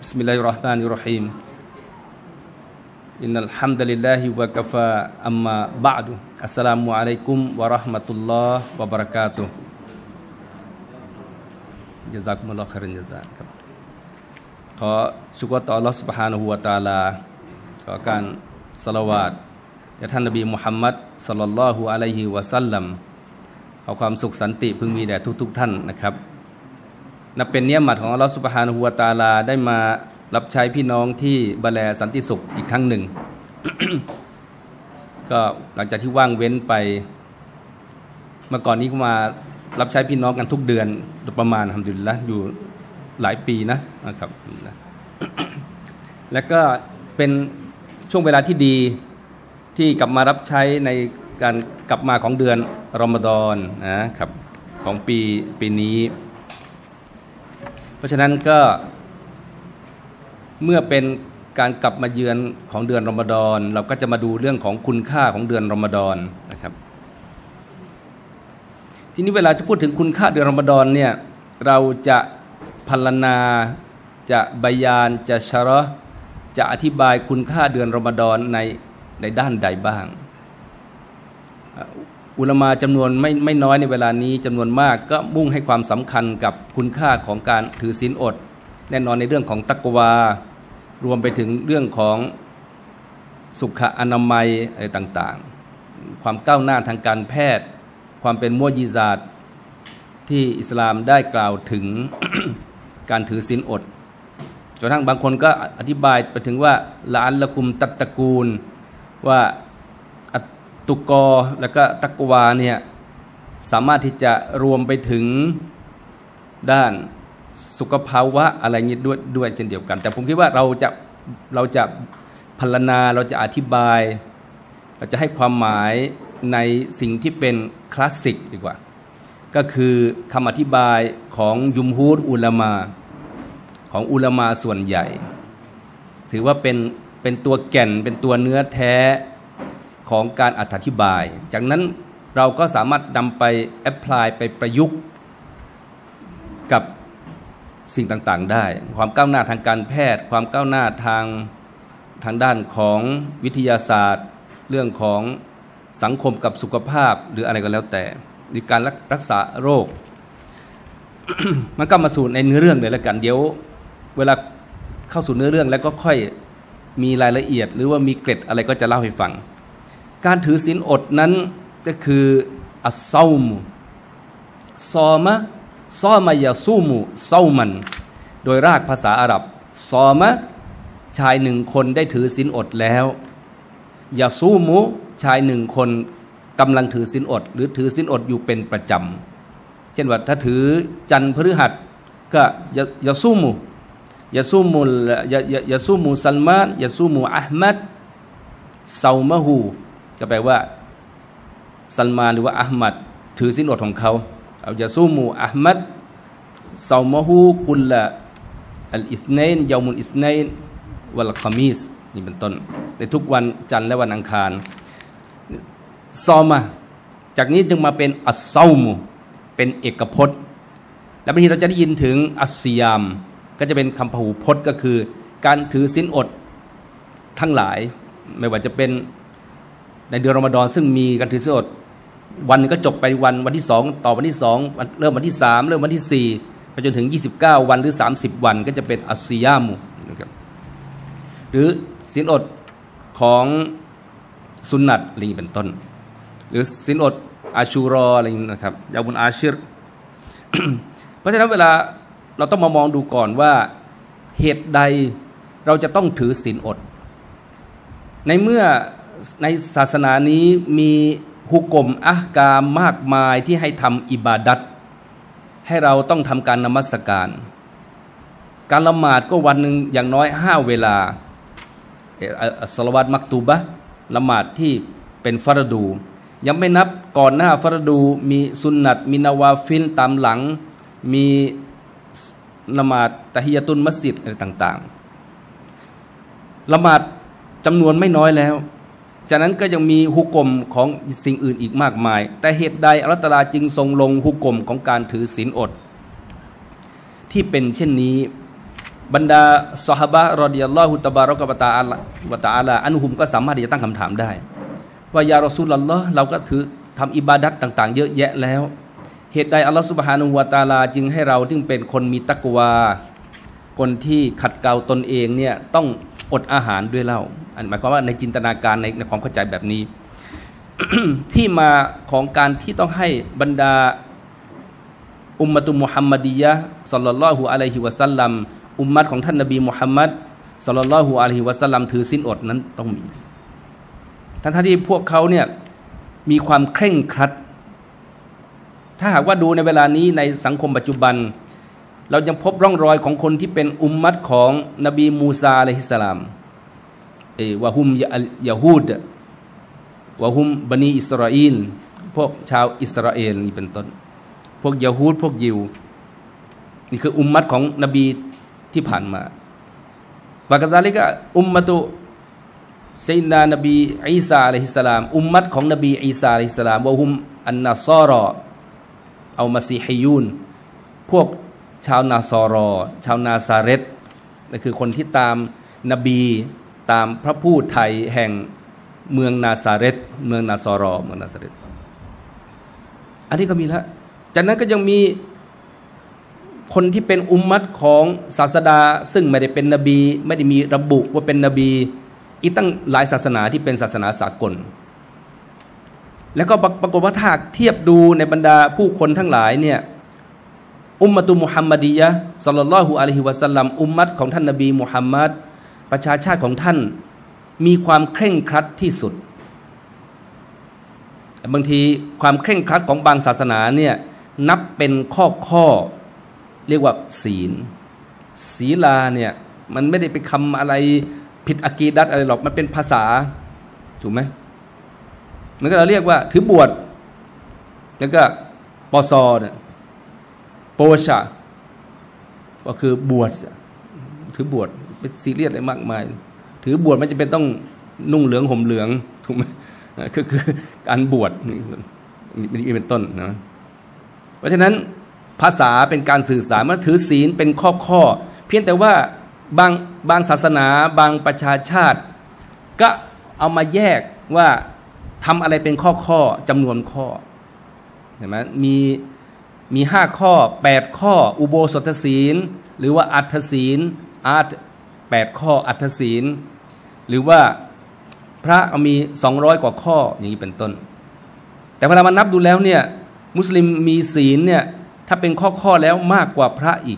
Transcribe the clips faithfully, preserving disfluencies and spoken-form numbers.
بسم الله الرحمن الرحيم إن الحمد لله وكفى أما بعد السلام عليكم ورحمة الله وبركاته جزاكم الله خيرا جزاء ครับขอชุกรต่ออัลเลาะห์ซุบฮานะฮูวะตะอาลาขอการศอลาวาตแด่ท่านนบีมุฮัมมัดศ็อลลัลลอฮุอะลัยฮิวะซัลลัมขอความสุขสันติพึงมีแด่ทุกๆท่านนะครับนับเป็นเนียมัตของอัลเลาะห์ซุบฮานะฮูวะตะอาลาได้มารับใช้พี่น้องที่บะแลสันติสุขอีกครั้งหนึ่ง ก็หลังจากที่ว่างเว้นไปเมื่อก่อนนี้ก็มารับใช้พี่น้องกันทุกเดือนประมาณอัลฮัมดุลิลละห์อยู่หลายปีนะนะครับ แล้วก็เป็นช่วงเวลาที่ดีที่กลับมารับใช้ในการกลับมาของเดือนรอมฎอนนะครับของปีปีนี้เพราะฉะนั้นก็เมื่อเป็นการกลับมาเยือนของเดือนรอมฎอนเราก็จะมาดูเรื่องของคุณค่าของเดือนรอมฎอนนะครับทีนี้เวลาจะพูดถึงคุณค่าเดือนรอมฎอนเนี่ยเราจะพรรณนาจะบยานจะชะเราะห์จะอธิบายคุณค่าเดือนรอมฎอนในในด้านใดบ้างอุลามะจำนวนไม่ไม่น้อยในเวลานี้จำนวนมากก็มุ่งให้ความสำคัญกับคุณค่าของการถือศีลอดแน่นอนในเรื่องของตักวารวมไปถึงเรื่องของสุขอนามัยอะไรต่างๆความก้าวหน้าทางการแพทย์ความเป็นมุอ์ญิซาตที่อิสลามได้กล่าวถึง การถือศีลอดจนทั้งบางคนก็อธิบายไปถึงว่าละอัลละกุมตัตตะกูลว่าอัตตุกอแล้วก็ตักวาเนี่ยสามารถที่จะรวมไปถึงด้านสุขภาวะอะไรนี้ด้วยด้วยเช่นเดียวกันแต่ผมคิดว่าเราจะเราจะพรรณนาเราจะอธิบายเราจะให้ความหมายในสิ่งที่เป็นคลาสสิกดีกว่าก็คือคำอธิบายของยุมฮูรอุลามะของอุลามะส่วนใหญ่ถือว่าเป็นเป็นตัวแก่นเป็นตัวเนื้อแท้ของการอธิบายจากนั้นเราก็สามารถนำไปแอพพลายไปประยุกต์กับสิ่งต่างๆได้ความก้าวหน้าทางการแพทย์ความก้าวหน้าทางทางด้านของวิทยาศาสตร์เรื่องของสังคมกับสุขภาพหรืออะไรก็แล้วแต่ในการรักษาโรค มันก็มาสู่ในเนื้อเรื่องเลยแล้วกันเดี๋ยวเวลาเข้าสู่เนื้อเรื่องแล้วก็ค่อยมีรายละเอียดหรือว่ามีเกร็ดอะไรก็จะเล่าให้ฟังการถือศีลอดนั้นก็คืออัสซอมซอมะซอมายาซูมุเซามันโดยรากภาษาอาหรับซอมะชายหนึ่งคนได้ถือศีลอดแล้วยาซูมุชายหนึ่งคนกำลังถือศีลอดหรือถือศีลอดอยู่เป็นประจำเช่นว่าถ้าถือจันทร์พฤหัสก็ยาซูมุยาซูมุยายาซูมุซัลมานยาซูมุอะห์มัดเซามะฮูก็แปลว่าซัลมานหรือว่าอะห์มัดถือศีลอดของเขาเอายาซูมูอะห์มัดเซามะฮูกุลละอัลอิสนัยนยามุลอิสนัยนวัลคอมีสนี่เป็นต้นในทุกวันจันทร์และวันอังคารซอมาจากนี้จึงมาเป็นอัสซอมูเป็นเอกพจน์และบางทีเราจะได้ยินถึงอัสซิยามก็จะเป็นคำพหูพจน์ก็คือการถือศีลอดทั้งหลายไม่ว่าจะเป็นในเดือนรอมฎอนซึ่งมีการถือศีลอดวันนึงก็จบไปวันวันที่สองต่อวันที่สองเริ่มวันที่สามเริ่มวันที่สี่ไปจนถึงยี่สิบเก้าวันหรือสามสิบวันก็จะเป็นอัสซิยามุนะครับหรือศีลอดของสุนนัตอะไรอย่างนี้เป็นต้นหรือศีลอดอาชูรออะไรอย่างนี้นะครับยาบุนอาชิร เพราะฉะนั้นเวลาเราต้องมามองดูก่อนว่าเหตุใดเราจะต้องถือศีลอดในเมื่อในศาสนานี้มีฮุกมอะห์กามมากมายที่ให้ทำอิบาดัตให้เราต้องทำการนมัสการการละหมาดก็วันหนึ่งอย่างน้อยห้าเวลาอัสศอลาวาตมักตูบะห์ละหมาดที่เป็นฟารดูยังไม่นับก่อนหน้าฟารดูมีสุนนัตมีนาวาฟิลตามหลังมีละหมาดตะฮิยะตุลมัสยิดอะไรต่างๆละหมาดจำนวนไม่น้อยแล้วจากนั้นก็ยังมีฮุกมของสิ่งอื่นอีกมากมายแต่เหตุใดอัลเลาะห์ตะอาลาจึงทรงลงฮุกมของการถือศีลอดที่เป็นเช่นนี้บรรดาซอฮาบะรอฎิยัลลอฮุตะบารอกะวะตะอาลาวะตะอาลาอันฮุมก็สามารถที่จะตั้งคำถามได้ว่ายารอซูลุลลอฮ์เราก็ถือทำอิบาดัตต่างๆเยอะแยะแล้วเหตุใดอัลลอฮฺซุบฮานะฮูวะตะอาลาจึงให้เราจึงเป็นคนมีตักวาคนที่ขัดเกลาตนเองเนี่ยต้องอดอาหารด้วยเล่าอันหมายความว่าในจินตนาการในในความเข้าใจแบบนี้ ที่มาของการที่ต้องให้บรรดาอุมมะตุมุฮัมมัดียะห์ศ็อลลัลลอฮุอะลัยฮิวะซัลลัมอุมมัตของท่านนบีมุฮัมมัดศ็อลลัลลอฮุอะลัยฮิวะซัลลัมถือศีลอดนั้นต้องมีทั้งที่พวกเขาเนี่ยมีความเคร่งครัดถ้าหากว่าดูในเวลานี้ในสังคมปัจจุบันเรายังพบร่องรอยของคนที่เป็นอุมมัตของนบีมูซาอะลัยฮิสสลามเอวะฮุมยะฮูดวะฮุมบันีอิสราอีลพวกชาวอิสราเอลนี่เป็นต้นพวกยะฮูดพวกยิวนี่คืออุมมัตของนบีที่ผ่านมาบากะซาลิกะอุมมะตุไซยดานบีอีสาอะลัยฮิสสลามอุมมัตของนบีอีสาอะลัยฮิสสลามวะฮุมอันนัศอรอเอามัซีฮียูนพวกชาวนาซอรอชาวนาซาเรตนั่นคือคนที่ตามนบีตามพระผู้ไทยแห่งเมืองนาซาเรตเมืองนาซอรอเมืองนาซาเรตอันนี้ก็มีแล้วจากนั้นก็ยังมีคนที่เป็นอุมมัตของศาสดาซึ่งไม่ได้เป็นนบีไม่ได้มีระบุว่าเป็นนบีอีกตั้งหลายศาสนาที่เป็นศาสนาสากลแล้วก็ปรากฏว่าถ้าเทียบดูในบรรดาผู้คนทั้งหลายเนี่ยอุมมะตุมุฮัมมัดียะห์ศ็อลลัลลอฮุอะลัยฮิวะซัลลัมอุมมัตของท่านนบีมุฮัมมัดประชาชาติของท่านมีความเคร่งครัดที่สุดบางทีความเคร่งครัดของบางศาสนาเนี่ยนับเป็นข้อข้อเรียกว่าศีลศีลาเนี่ยมันไม่ได้เป็นคำอะไรผิดอะกีดัตอะไรหรอกมันเป็นภาษาถูกไหมมันก็เราเรียกว่าถือบวชแล้วก็ปอซอเนี่ยโปชะก็คือบวชถือบวชเป็นซีเรียสอะไรมากมายถือบวชมันจะเป็นต้องนุ่งเหลืองห่มเหลืองถูกไหมคือคือการบวชนี่เป็นต้นนะเพราะฉะนั้นภาษาเป็นการสื่อสารมันถือศีลเป็นข้อข้อเพียงแต่ว่าบางบางศาสนาบางประชาชาติก็เอามาแยกว่าทำอะไรเป็นข้อข้อจำนวนข้อเห็นไหมมีมีห้าข้อแปดข้ออุโบสถศีลหรือว่าอัตถศีลอาร์ตแปดข้ออัตถศีลหรือว่าพระมีสองร้อยกว่าข้ออย่างนี้เป็นต้นแต่เวลามานับดูแล้วเนี่ยมุสลิมมีศีลเนี่ยถ้าเป็นข้อข้อแล้วมากกว่าพระอีก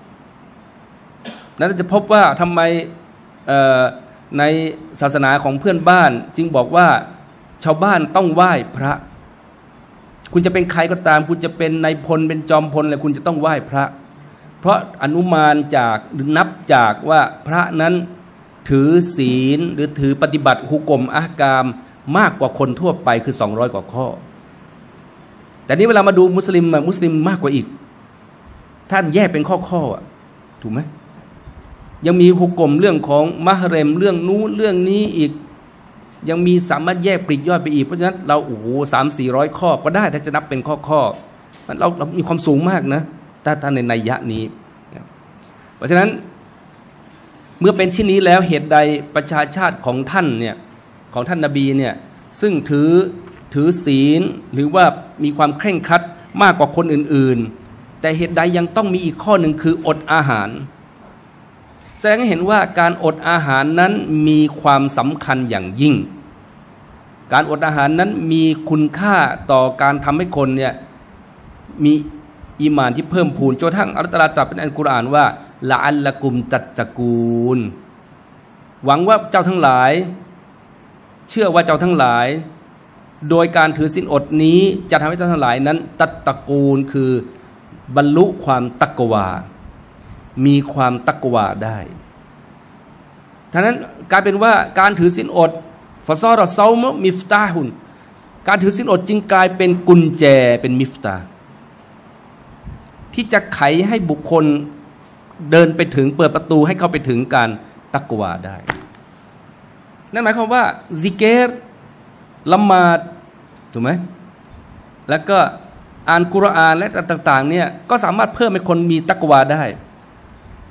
นั้นจะพบว่าทำไมในศาสนาของเพื่อนบ้านจึงบอกว่าชาวบ้านต้องไหว้พระคุณจะเป็นใครก็ตามคุณจะเป็นนายพลเป็นจอมพลอะไรคุณจะต้องไหว้พระเพราะอนุมานจากหรือนับจากว่าพระนั้นถือศีลหรือถือปฏิบัติฮุกมอะห์กามมากกว่าคนทั่วไปคือสองร้อยกว่าข้อแต่นี้เวลามาดูมุสลิมมุสลิมมากกว่าอีกท่านแยกเป็นข้อข้อถูกไหมยังมีฮุกมเรื่องของมะฮ์เรมเรื่องนู้นเรื่องนี้อีกยังมีสามารถแยกปลีกย่อยไปอีกเพราะฉะนั้นเราโอ้โหสามสี่ร้อยข้อก็ได้ถ้าจะนับเป็นข้อข้อเราเรามีความสูงมากนะถ้าท่านในนัยยะนี้เพราะฉะนั้นเมื่อเป็นเช่นนี้แล้วเหตุใดประชาชาติของท่านเนี่ยของท่านนบีเนี่ยซึ่งถือถือศีลหรือว่ามีความเคร่งครัดมากกว่าคนอื่นๆแต่เหตุใดยังต้องมีอีกข้อหนึ่งคืออดอาหารแสดงให้เห็นว่าการอดอาหารนั้นมีความสำคัญอย่างยิ่งการอดอาหารนั้นมีคุณค่าต่อการทำให้คนเนี่ยมีอีหม่านที่เพิ่มพูนจนทั้งอัลลอฮฺตะอาลาตรัสเป็นอัลกุรอานว่าละอัลละกุมตัตตะกูลหวังว่าเจ้าทั้งหลายเชื่อว่าเจ้าทั้งหลายโดยการถือศีลอดนี้จะทำให้เจ้าทั้งหลายนั้นตัตตะกูลคือบรรลุความตักวามีความตักวาได้ท่านั้นกลายเป็นว่าการถือศีลอดฟะซอรอเซามุมิฟตาฮุนการถือศีลอดจึงกลายเป็นกุญแจเป็นมิฟตาที่จะไขให้บุคคลเดินไปถึงเปิดประตูให้เข้าไปถึงการตักวาได้นั่นหมายความว่าซิกรละหมาดถูกไหมแล้วก็อ่านกุรอานและต่างๆเนี่ยก็สามารถเพิ่มให้คนมีตักวาได้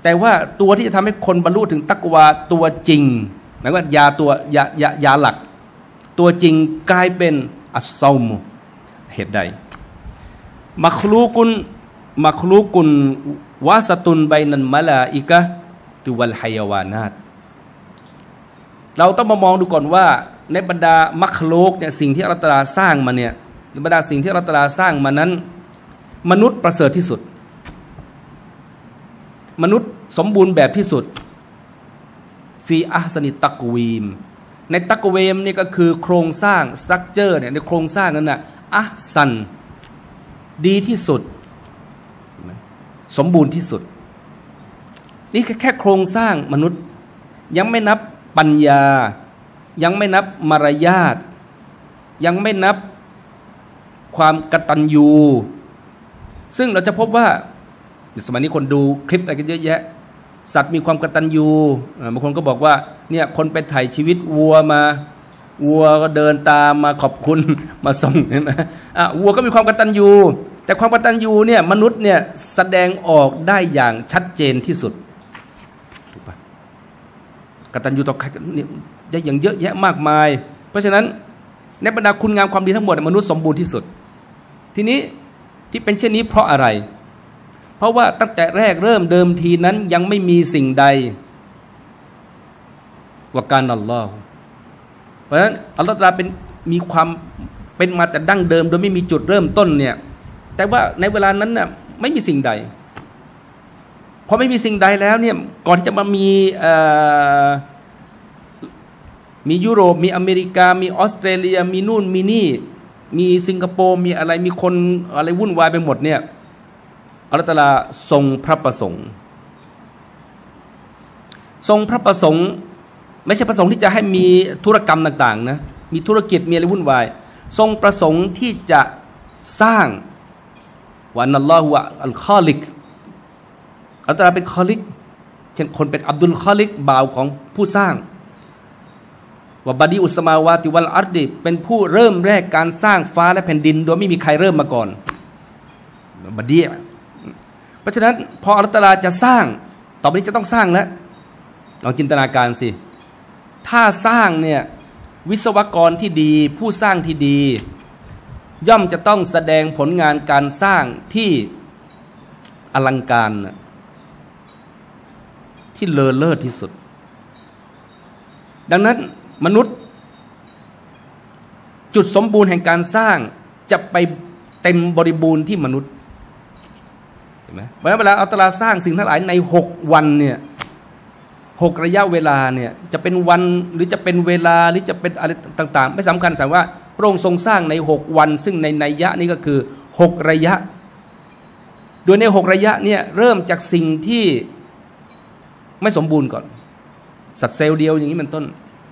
แต่ว่าตัวที่จะทำให้คนบรรลุถึงตักวาตัวจริงหมายว่ายาตัวยายายาหลักตัวจริงกลายเป็นอัสซอมุเหตุใดมัคลูกุนมัคลูกุนวาสตุนไบนันมะลาอิกะตุวัลฮัยวานาตเราต้องมามองดูก่อนว่าในบรรดามัคลูกเนี่ยสิ่งที่อัลเลาะห์ตะอาลาสร้างมาเนี่ยในบรรดาสิ่งที่อัลเลาะห์ตะอาลาสร้างมานั้นมนุษย์ประเสริฐที่สุดมนุษย์สมบูรณ์แบบที่สุดฟีอัฮซานิตักวีมในตักวีมนี่ก็คือโครงสร้างสตรัคเจอร์เนี่ยในโครงสร้างนั้นน่ะอัฮซันดีที่สุดสมบูรณ์ที่สุดนี่แค่แค่โครงสร้างมนุษย์ยังไม่นับปัญญายังไม่นับมารยาทยังไม่นับความกตัญญูซึ่งเราจะพบว่าสมัยนี้คนดูคลิปอะไรกันเยอะแยะสัตว์มีความกตัญญูบางคนก็บอกว่าเนี่ยคนไปถ่ายชีวิตวัวมาวัวก็เดินตามมาขอบคุณมาส่งเห็นไหมอ่ะวัวก็มีความกตัญญูแต่ความกตัญญูเนี่ยมนุษย์เนี่ยแสดงออกได้อย่างชัดเจนที่สุดถูกปะกตัญญูต่อใครเนี่ยได้อย่างเยอะแยะมากมายเพราะฉะนั้นในบรรดาคุณงามความดีทั้งหมดมนุษย์สมบูรณ์ที่สุดทีนี้ที่เป็นเช่นนี้เพราะอะไรเพราะว่าตั้งแต่แรกเริ่มเดิมทีนั้นยังไม่มีสิ่งใดว่าการอัลลอฮ์เพราะฉะนั้นอัลลอฮ์ตะอาลาเป็นมีความเป็นมาแต่ดั้งเดิมโดยไม่มีจุดเริ่มต้นเนี่ยแต่ว่าในเวลานั้นน่ะไม่มีสิ่งใดพอไม่มีสิ่งใดแล้วเนี่ยก่อนที่จะมามีมียุโรปมีอเมริกามีออสเตรเลียมีนู่นมีนี่มีสิงคโปร์มีอะไรมีคนอะไรวุ่นวายไปหมดเนี่ยอัลเลาะห์ตะอาลาทรงพระประสงค์ทรงพระประสงค์ไม่ใช่ประสงค์ที่จะให้มีธุรกรรมต่างๆนะมีธุรกิจมีอะไรวุ่นวายทรงประสงค์ที่จะสร้างวะอันนัลลอฮุอัลคอลิกอัลเลาะห์ตะอาลาเป็นคอลิกเช่นคนเป็นอับดุลคอลิกบ่าวของผู้สร้างวะบะดีอุสมาวาติวัลอัรฎิเป็นผู้เริ่มแรกการสร้างฟ้าและแผ่นดินโดยไม่มีใครเริ่มมาก่อนบะดีอะเพราะฉะนั้นพออัลเลาะห์ตะอาลาจะสร้างต่อไปนี้จะต้องสร้างแล้วลองจินตนาการสิถ้าสร้างเนี่ยวิศวกรที่ดีผู้สร้างที่ดีย่อมจะต้องแสดงผลงานการสร้างที่อลังการที่เลอเลิศที่สุดดังนั้นมนุษย์จุดสมบูรณ์แห่งการสร้างจะไปเต็มบริบูรณ์ที่มนุษย์เห็นไหมเวลาเวลาอัลเลาะห์ตะอาลาสร้างสิ่งทั้งหลายในหกวันเนี่ยหกระยะเวลาเนี่ยจะเป็นวันหรือจะเป็นเวลาหรือจะเป็นอะไรต่างๆไม่สำคัญแต่ว่าพระองค์ทรงสร้างในหกวันซึ่งในนัยยะนี้ก็คือหกระยะโดยในหกระยะเนี่ยเริ่มจากสิ่งที่ไม่สมบูรณ์ก่อนสัตว์เซลล์เดียวอย่างนี้เป็นต้น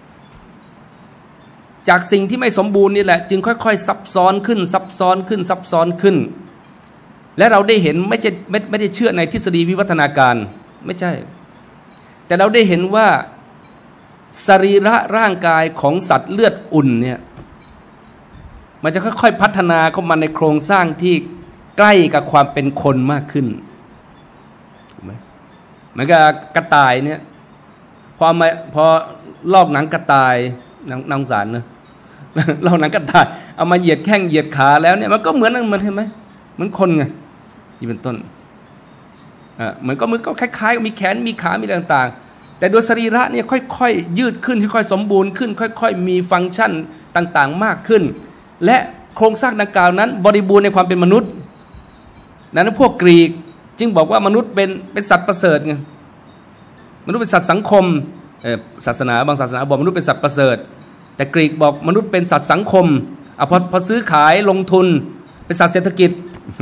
จากสิ่งที่ไม่สมบูรณ์นี่แหละจึงค่อยๆซับซ้อนขึ้นซับซ้อนขึ้นซับซ้อนขึ้นและเราได้เห็นไม่ใช่ไม่ไม่ได้เชื่อในทฤษฎีวิวัฒนาการไม่ใช่แต่เราได้เห็นว่าสรีระร่างกายของสัตว์เลือดอุ่นเนี่ยมันจะค่อยๆพัฒนาเข้ามาในโครงสร้างที่ใกล้กับความเป็นคนมากขึ้นถูกไหมเหมือนกับกระต่ายเนี่ยพอมาพอลอกหนังกระต่ายหนังนางสารนะลอกหนังกระต่ายเอามาเหยียดแข้งเหยียดขาแล้วเนี่ยมันก็เหมือนเหมือนเห็นไหมเหมือนคนไงนี่เป็นต้นอ่าเหมือนก็มือก็คล้ายๆมีแขนมีขามีอะไรต่างๆแต่โดยสรีระเนี่ยค่อยๆยืดขึ้นค่อยๆสมบูรณ์ขึ้นค่อยๆมีฟังก์ชันต่างๆมากขึ้นและโครงสร้างดังกล่าวนั้นบริบูรณ์ในความเป็นมนุษย์นั้นพวกกรีกจึงบอกว่ามนุษย์เป็นเป็นสัตว์ประเสริฐไงมนุษย์เป็นสัตว์สังคมศาสนาบางศาสนาบอกมนุษย์เป็นสัตว์ประเสริฐแต่กรีกบอกมนุษย์เป็นสัตว์สังคมอ่ะพอพอซื้อขายลงทุนเป็นสัตว์เศรษฐกิจ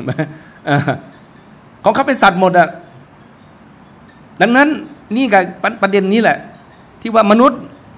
ของเขาเป็นสัตว์หมดอ่ะดังนั้นนี่กับประเด็นนี้แหละที่ว่ามนุษย์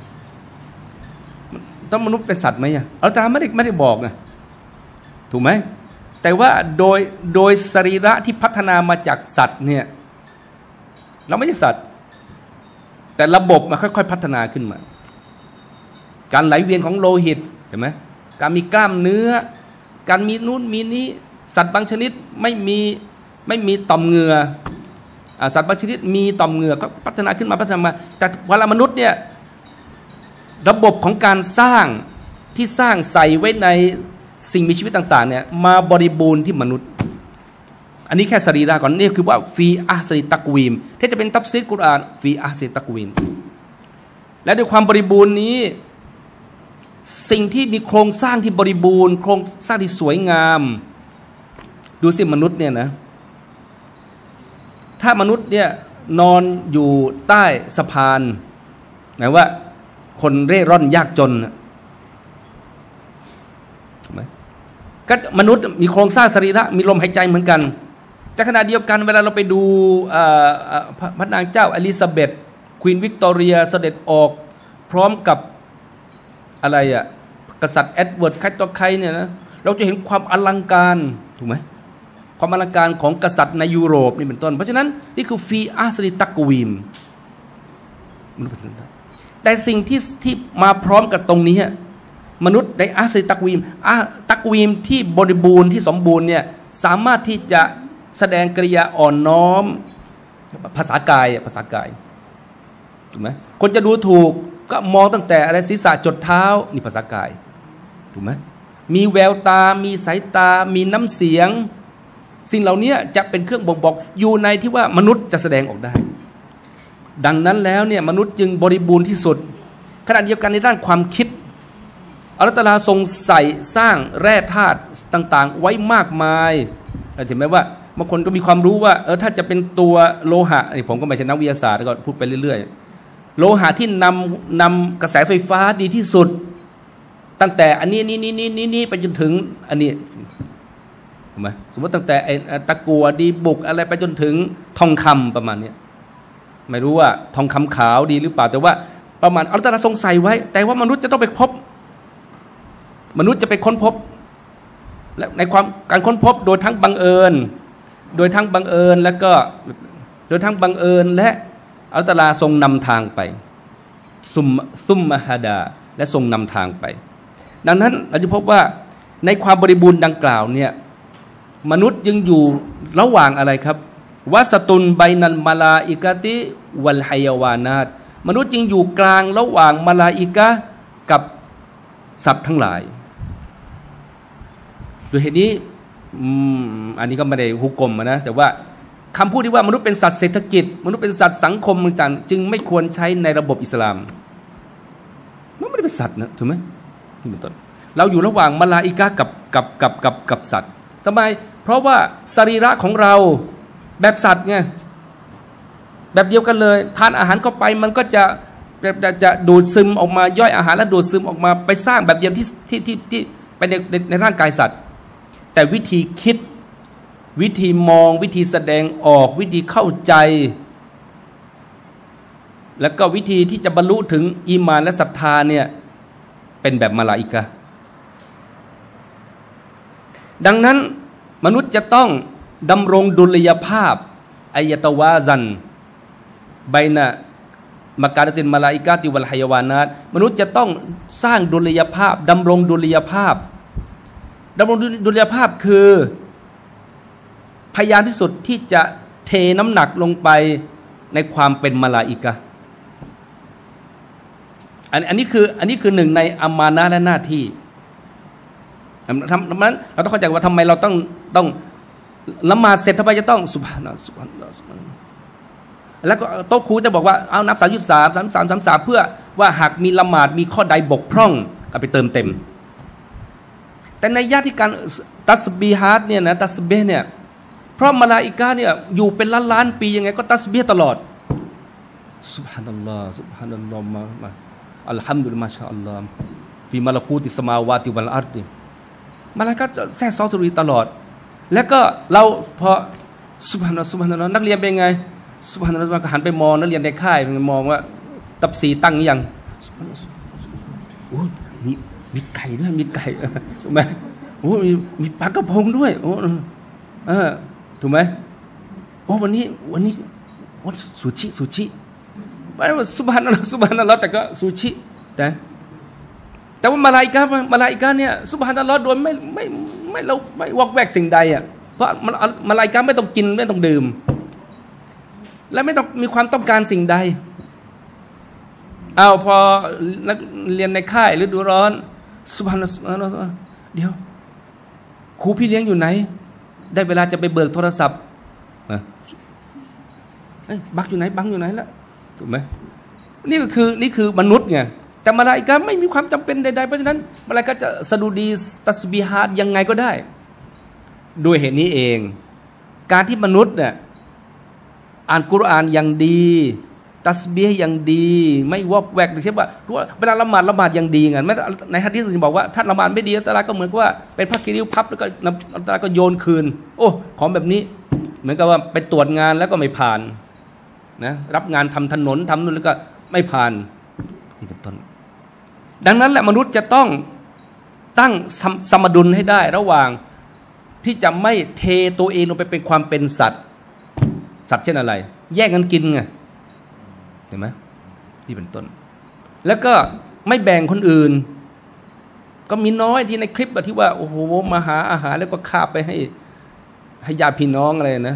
ต้องมนุษย์เป็นสัตว์ไหมอ่ะอัลเลาะห์ตะอาลาไม่ได้ไม่ได้บอกไงถูกไหมแต่ว่าโดยโดยสรีระที่พัฒนามาจากสัตว์เนี่ยเราไม่ใช่สัตว์แต่ระบบมันค่อยๆพัฒนาขึ้นมาการไหลเวียนของโลหิตเห็นไหมการมีกล้ามเนื้อการมีนู้นมีนี้สัตว์บางชนิดไม่มีไม่มีต่อมเหงื่อสัตว์บางชนิดมีต่อมเหงือกก็พัฒนาขึ้นมาพัฒนามาแต่เวลามนุษย์เนี่ยระบบของการสร้างที่สร้างใส่ไว้ในสิ่งมีชีวิตต่างๆเนี่ยมาบริบูรณ์ที่มนุษย์อันนี้แค่สรีระก่อนนี่คือว่าฟีอาสริตักวีมที่จะเป็นตัฟซีรกุรอานฟีอาสริตักวีมและด้วยความบริบูรณ์นี้สิ่งที่มีโครงสร้างที่บริบูรณ์โครงสร้างที่สวยงามดูสิมนุษย์เนี่ยนะถ้ามนุษย์เนี่ยนอนอยู่ใต้สะพานหมายว่าคนเร่ร่อนยากจนถูกไหมก็มนุษย์มีโครงสร้างสรีระมีลมหายใจเหมือนกันแต่ขณะเดียวกันเวลาเราไปดูพระนางเจ้าอลิซาเบธควีนวิกตอเรียเสด็จออกพร้อมกับอะไรอ่ะกษัตริย์เอ็ดเวิร์ดใครต่อใครเนี่ยนะเราจะเห็นความอลังการถูกไหมความอลังการของกษัตริย์ในยุโรปนี่เป็นต้นเพราะฉะนั้นนี่คือฟีอาสริตักวีมแต่สิ่งที่ที่มาพร้อมกับตรงนี้มนุษย์ในอาสริตักวีมอาตักวีมที่บริบูรณ์ที่สมบูรณ์เนี่ยสามารถที่จะแสดงกริยาอ่อนน้อมภาษากายภาษากายถูกไหมคนจะดูถูกก็มองตั้งแต่อะไรศีรษะจดเท้านี่ภาษากายถูกไหมมีแววตามีสายตามีน้ำเสียงสิ่งเหล่านี้จะเป็นเครื่องบ่งบอกอยู่ในที่ว่ามนุษย์จะแสดงออกได้ดังนั้นแล้วเนี่ยมนุษย์จึงบริบูรณ์ที่สุดขณะเดียวกันในด้านความคิดอัลเลาะห์ตะอาลาทรงใส่สร้างแร่ธาตุต่างๆไว้มากมายเราเห็นไหมว่าบางคนก็มีความรู้ว่าเออถ้าจะเป็นตัวโลหะนี่ผมก็ไม่ใช่นักวิทยาศาสตร์ก็พูดไปเรื่อยๆโลหะที่นำนำกระแสไฟฟ้าดีที่สุดตั้งแต่อันนี้นี่นี่นี่นี่ไปจนถึงอันนี้ถูกไหมสมมติตั้งแต่ไอ้ตะกั่วดีบุกอะไรไปจนถึงทองคำประมาณนี้ไม่รู้ว่าทองคำขาวดีหรือเปล่าแต่ว่าประมาณอัลเลาะห์ตะอาลาทรงใส่ไว้แต่ว่ามนุษย์จะต้องไปพบมนุษย์จะไปค้นพบและในความการค้นพบโดยทั้งบังเอิญโดยทั้งบังเอิญแล้วก็โดยทั้งบังเอิญและอัลเลาะห์ตะอาลาทรงนำทางไปซุมซุมมะฮะดาและทรงนำทางไปดังนั้นเราจะพบว่าในความบริบูรณ์ดังกล่าวเนี่ยมนุษย์ยังอยู่ระหว่างอะไรครับวะสตุนไบนัลมาลาอิกะติวัลฮัยวานาตมนุษย์จึงอยู่กลางระหว่างมาลาอิกะห์กับสัตว์ทั้งหลายโดยเหตุนี้อันนี้ก็ไม่ได้ฮุกกลมนะแต่ว่าคำพูดที่ว่ามนุษย์เป็นสัตว์เศรษฐกิจมนุษย์เป็นสัตว์สังคมต่างจึงไม่ควรใช้ในระบบอิสลามมันไม่ได้เป็นสัตว์นะถูกไหมที่เป็นต้นเราอยู่ระหว่างมลาอิกะห์กับกับกับกับกับสัตว์ทำไมเพราะว่าสรีระของเราแบบสัตว์ไงแบบเดียวกันเลยทานอาหารเข้าไปมันก็จะจะจะดูดซึมออกมาย่อยอาหารแล้วดูดซึมออกมาไปสร้างแบบเดียวที่ที่ที่ที่ไปในในในร่างกายสัตว์แต่วิธีคิดวิธีมองวิธีแสดงออกวิธีเข้าใจแล้วก็วิธีที่จะบรรลุถึงอีมานและศรัทธาเนี่ยเป็นแบบมลาอิกะห์ดังนั้นมนุษย์จะต้องดำรงดุลยภาพอายะตะวาซันไบนะมักกะรตินมลาอิกะติวัลฮัยวานาตมนุษย์จะต้องสร้างดุลยภาพดำรงดุลยภาพดำรงดุลยภาพคือพยายามที่สุดที่จะเทน้ำหนักลงไปในความเป็นมลาอิกะห์อันนี้คืออันนี้คือหนึ่งในอามานะห์และหน้าที่ทำนั้นเราต้องเข้าใจว่าทำไมเราต้องต้องละหมาดเสร็จทำไมจะต้องซุบฮานัลลอฮ์ซุบฮานัลลอฮ์ซุบฮานัลลอฮ์แล้วก็โต๊ะครูจะบอกว่าเอานับสามสิบสามสามสามสามสามเพื่อว่าหากมีละหมาดมีข้อใดบกพร่องก็ไปเติมเต็มแต่ในญาติการตัสบีฮาตเนี่ยนะตัสบีฮ์เนี่ยเพราะมลาอิกะห์เนี่ยอยู่เป็นล้านล้านปียังไงก็ตัสบีฮ์ตลอดซุบฮานัลลอฮ์ซุบฮานัลลอฮ์มาอัลฮัมดุลิลลาฮ์มาชาอัลลอฮ์ฟีมัลกูติสมาวาติวัลอัรฎิมลาอิกะห์จะแทรกซ้อนสุรีตลอดแล้วก็เราพอซุบฮานัลลอฮ์ซุบฮานัลลอฮ์นักเรียนเป็นไงซุบฮานัลลอฮ์ก็หันไปมองนักเรียนในค่ายมันมองว่าตับซีตั้งยังโอ้มีมีไก่ด้วยมีไก่ถูกไหมโอ้มีมีปลากระพงด้วยโอ้เออถูกไหมโอ้วันนี้วันนี้วันซูชิซูชิไม่ว่าซุบฮานัลลอฮ์ซุบฮานัลลอฮ์แต่ก็ซูชิแต่แต่ว่ามาลาอิกะห์มาลาอิกะห์เนี่ยซุบฮานัลลอฮ์โดยไม่ไม่ไม่เราไม่วอกแวกสิ่งใดอ่ะเพราะมาลาอิกะห์ไม่ต้องกินไม่ต้องดื่มและไม่ต้องมีความต้องการสิ่งใดเอาพอนักเรียนในค่ายฤดูร้อนสุภาพนัสเดี๋ยวครูพี่เลี้ยงอยู่ไหนได้เวลาจะไปเบิกโทรศัพท์บักอยู่ไหนบังอยู่ไหนละถูกไหมนี่ก็คือนี่คือมนุษย์ไงแต่มลาอิกะฮ์ไม่มีความจำเป็นใดๆเพราะฉะนั้นมลาอิกะฮ์จะสดุดีตัสบีฮาตยังไงก็ได้ด้วยเหตุนี้เองการที่มนุษย์เนี่ยอ่านกุรอานอย่างดีตัสบีฮ์อย่างดีไม่วอกแวกใช่ป่ะเวลาละหมาดละหมาดอย่างดีไงแม้ในหะดีษอื่นบอกว่าถ้าละหมาดไม่ดีอัลลอฮ์ก็เหมือนกับว่าเป็นผ้าคีริ้วพับแล้วก็อัลลอฮ์ก็โยนคืนโอ้ของแบบนี้เหมือนกับว่าไปตรวจงานแล้วก็ไม่ผ่านนะรับงานทำถนนทำนู่นแล้วก็ไม่ผ่านนี่เป็นต้นดังนั้นแหละมนุษย์จะต้องตั้งสมดุลให้ได้ระหว่างที่จะไม่เทตัวเองลงไปเป็นความเป็นสัตว์สัตว์เช่นอะไรแย่งกันกินไงเห็นไหมนี่เป็นต้นแล้วก็ไม่แบ่งคนอื่นก็มีน้อยที่ในคลิปที่ว่าโอ้โหมาหาอาหารแล้วก็คาบไปให้ให้ญาติพี่น้องอะไรนะ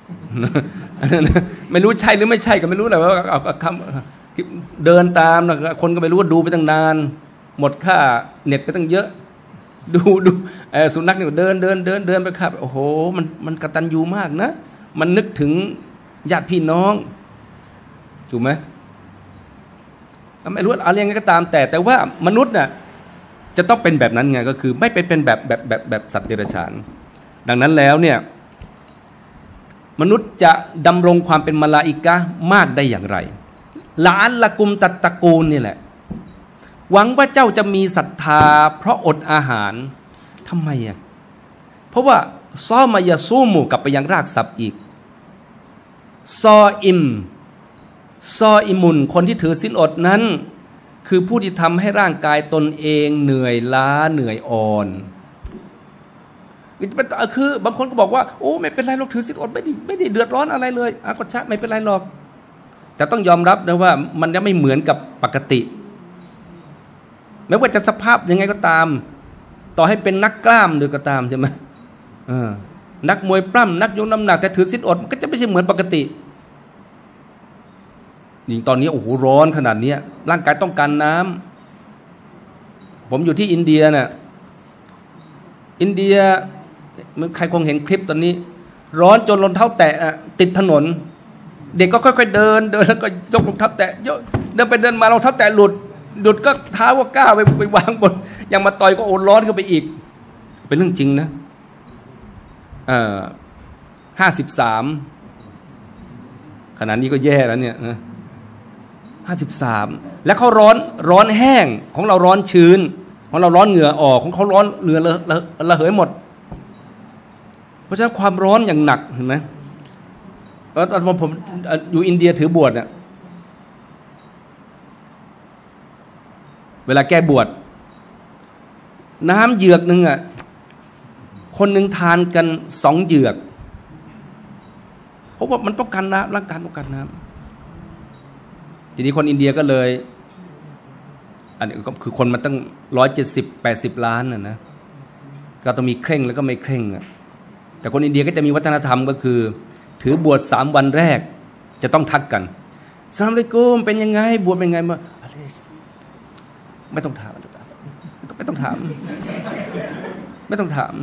ไม่รู้ใช่หรือไม่ใช่ก็ไม่รู้แหละว่าเอาคำเดินตามนะคนก็ไม่รู้ว่าดูไปตั้งนานหมดค่าเน็ตไปตั้งเยอะดูดูสุนัขเนี่ยเดินเดินเดินเดินไปครับโอ้โหมันมันกตัญญูมากนะมันนึกถึงญาติพี่น้องถูกไหมไม่รู้อะไรยังไงก็ตามแต่แต่ว่ามนุษย์น่ะจะต้องเป็นแบบนั้นไงก็คือไม่เป็นเป็นแบบแบบแบบแบบสัตว์เดรัจฉานดังนั้นแล้วเนี่ยมนุษย์จะดำรงความเป็นมลาอิกะฮ์มากได้อย่างไรละอัลละกุมตัตตะกูลนี่แหละหวังว่าเจ้าจะมีศรัทธาเพราะอดอาหารทำไมอ่ะเพราะว่าซอมายาซูมูกลับไปยังรากศัพท์อีกซออิมซออิมุนคนที่ถือศีลอดนั้นคือผู้ที่ทำให้ร่างกายตนเองเหนื่อยล้าเหนื่อยอ่อนคือบางคนก็บอกว่าโอ้ไม่เป็นไรเราถือศีลอดไม่ได้ไม่ได้เดือดร้อนอะไรเลยอ่ะก็ใช่ไม่เป็นไรหรอกแต่ต้องยอมรับนะว่ามันจะไม่เหมือนกับปกติไม่ว่าจะสภาพยังไงก็ตามต่อให้เป็นนักกล้ามด้วยก็ตามใช่ไหมนักมวยปล้ำนักยกน้ำหนักแต่ถือศีลอดมันก็จะไม่ใช่เหมือนปกติยิ่งตอนนี้โอ้โหร้อนขนาดนี้ร่างกายต้องการน้ำผมอยู่ที่อินเดียน่ะอินเดียใครคงเห็นคลิปตอนนี้ร้อนจนรองเท้าแตะติดถนนเด็กก็ค่อยๆเดินเดินแล้วก็ยกรองเท้าแตะเดินไปเดินมารองเท้าแตะหลุดหลุดก็เท้าก็ก้าวไปไปวางบนยังมาต่อยก็โอนร้อนเข้าไปอีกเป็นเรื่องจริงนะเอ่อห้าสิบสามขนาดนี้ก็แย่แล้วเนี่ยนะห้าสิบสามแล้วเขาร้อนร้อนแห้งของเราร้อนชื้นของเราร้อนเหงื่อออกของเขาร้อนเหงื่อระระเหยหมดเพราะฉะนั้นความร้อนอย่างหนักเห็นไหมตอนผมอยู่อินเดียถือบวชเนี่ยเวลาแก้บวชน้ำเหยือกหนึ่งอ่ะคนหนึ่งทานกันสองเหยือกเพราะว่ามันต้องการน้ำร่างกายต้องการน้ำทีนี้คนอินเดียก็เลยอันนี้ก็คือคนมันตั้งร้อยเจ็ดสิบแปดสิบล้านน่ะนะก็ต้องมีเคร่งแล้วก็ไม่เคร่งอ่ะแต่คนอินเดียก็จะมีวัฒนธรรมก็คือถือบวชสามวันแรกจะต้องทักกันสลามอะลัยกุมเป็นยังไงบวชเป็นไงมาไม่ต้องถามไม่ต้องถามไม่ต้องถาม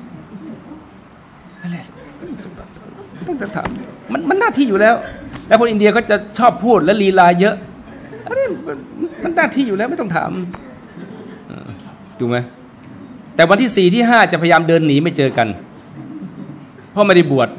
อะไรต้องถามมันมันหน้าที่อยู่แล้วแล้วคนอินเดียก็จะชอบพูดและลีลาเยอะอันนี้มันหน้าที่อยู่แล้วไม่ต้องถามถูกไหมแต่วันที่สี่ที่ห้าจะพยายามเดินหนีไม่เจอกันเพราะไม่ได้บวช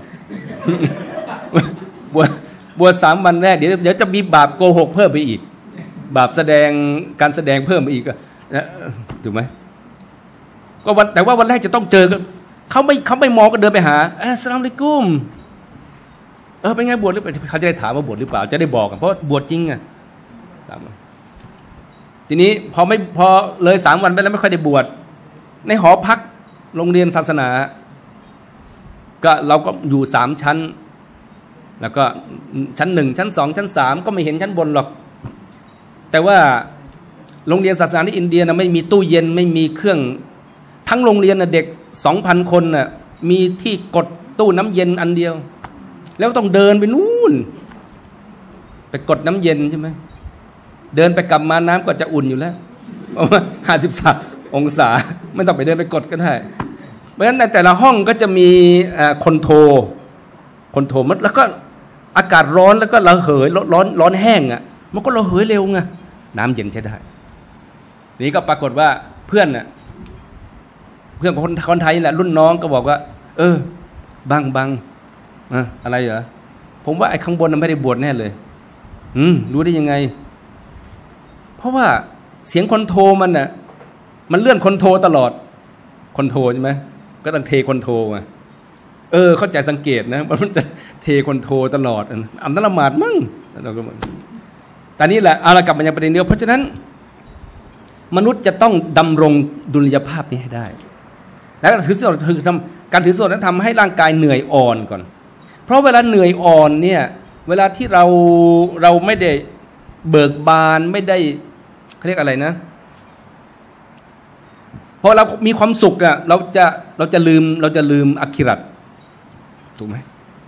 บวชบวชสามวันแรกเดี๋ยวเดี๋ยวจะมีบาปโกหกเพิ่มไปอีกบาปแสดงการแสดงเพิ่มไปอีกนะถูกไหมก็วันแต่ว่าวันแรกจะต้องเจอกันเขาไม่เขาไม่มองก็เดินไปหาอัสสลามุอะลัยกุมเออเป็นไงบวชหรือเปล่าเขาจะได้ถามว่าบวชหรือเปล่าจะได้บอกกันเพราะบวชจริงอ่ะสามวันทีนี้พอไม่พอเลยสามวันไปแล้วไม่ค่อยได้บวชในหอพักโรงเรียนศาสนาก็เราก็อยู่สามชั้นแล้วก็ชั้นหนึ่งชั้นสองชั้นสามก็ไม่เห็นชั้นบนหรอกแต่ว่าโรงเรียนศาสนาที่อินเดียนะไม่มีตู้เย็นไม่มีเครื่องทั้งโรงเรียนนะเด็กสองพันคนน่ะมีที่กดตู้น้ำเย็นอันเดียวแล้วต้องเดินไปนู่นไปกดน้ำเย็นใช่ไหมเดินไปกลับมาน้ำก็จะอุ่นอยู่แล้วเพราะว่าห้าสิบสามองศาไม่ต้องไปเดินไปกดก็ได้เพราะฉะนั้นในแต่ละห้องก็จะมีคอนโทรคอนโทรมันแล้วก็อากาศร้อนแล้วก็ระเหยร้อนร้อนแห้งอ่ะมันก็ระเหยเร็วไงน้ำเย็นใช้ได้นี่ก็ปรากฏว่าเพื่อนน่ะเพื่อนคนคนไทยแหละรุ่นน้องก็บอกว่าเออบังบังอะอะไรเหรอผมว่าไอ้ข้างบนมันไม่ได้บวชแน่เลยอืมรู้ได้ยังไงเพราะว่าเสียงคอนโทรมันน่ะมันเลื่อนคอนโทรตลอดคอนโทรใช่ไหมก็ต้องเทคอนโทรไงเออเข้าใจสังเกตนะมันจะเทคอนโทรตลอดอันนั้นละหมาดมั่งเราก็แต่นี่แหละเอาละกลับมายังประเด็นเดียวเพราะฉะนั้นมนุษย์จะต้องดำรงดุลยภาพนี้ให้ได้แล้วถือศีลอดคือทำการถือศีลอดนั้นทำให้ร่างกายเหนื่อยอ่อนก่อนเพราะเวลาเหนื่อยอ่อนเนี่ยเวลาที่เราเราไม่ได้เบิกบานไม่ได้เขาเรียกอะไรนะพอเรามีความสุขอะเราจะเราจะลืมเราจะลืมอาคิเราะห์ถูกไหม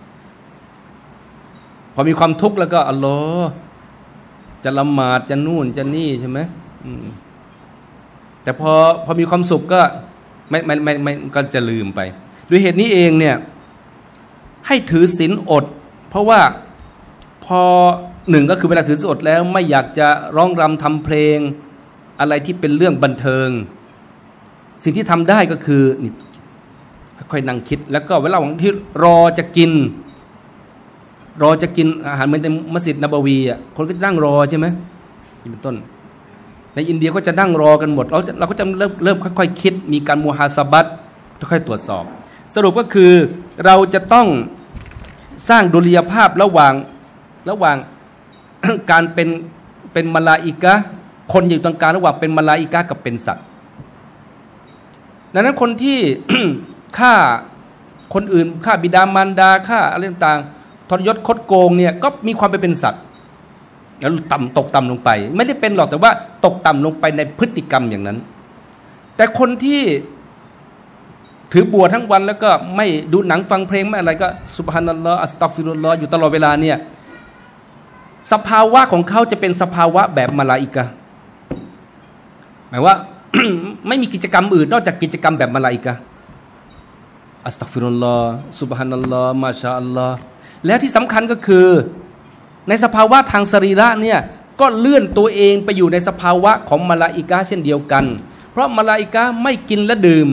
พอมีความทุกข์แล้วก็อัลลอฮ์จะละหมาดจะนู่นจะนี่ใช่ไหมแต่พอพอมีความสุขก็ไม่ไม่ไม่ไม่ก็จะลืมไปด้วยเหตุนี้เองเนี่ยให้ถือศีลอดเพราะว่าพอหนึ่งก็คือเวลาถือศีลอดแล้วไม่อยากจะร้องรำทำเพลงอะไรที่เป็นเรื่องบันเทิงสิ่งที่ทำได้ก็คือนี่ค่อยนั่งคิดแล้วก็เวลาที่รอจะกินรอจะกินอาหารเหมือนในมัสยิดนบวีอ่ะคนก็จะนั่งรอใช่ไหมนี่เป็นต้นในอินเดียก็จะนั่งรอกันหมดเราเราก็จะเริ่มเริ่มค่อยๆคิดมีการมูฮาซาบัตค่อยๆตรวจสอบสรุปก็คือเราจะต้องสร้างดุลยภาพระหว่างระหว่าง การเป็นเป็นมลาอิกะห์คนอยู่ตรงกลางระหว่างเป็นมลาอิกะห์กับเป็นสัตว์ดังนั้นคนที่ ฆ่าคนอื่นฆ่าบิดามารดาฆ่าอะไรต่างๆทรยศคดโกงเนี่ยก็มีความไปเป็นสัตว์แล้วต่ำตกต่ำลงไปไม่ได้เป็นหรอกแต่ว่าตกต่ำลงไปในพฤติกรรมอย่างนั้นแต่คนที่ถือบัวทั้งวันแล้วก็ไม่ดูหนังฟังเพลงไม่อะไรก็ซุบฮานัลลอฮ์อัสตัฆฟิรุลลอฮ์อยู่ตลอดเวลาเนี่ยสภาวะของเขาจะเป็นสภาวะแบบมลาอิกะห์หมายว่า ไม่มีกิจกรรมอื่นนอกจากกิจกรรมแบบมลาอิกะห์อัสตัฆฟิรุลลอฮ์ซุบฮานัลลอฮ์มาชาอัลลอฮ์แล้วที่สำคัญก็คือในสภาวะทางสรีระเนี่ยก็เลื่อนตัวเองไปอยู่ในสภาวะของมลาอิกะห์เช่นเดียวกันเพราะมลาอิกะห์ไม่กินและดื่ม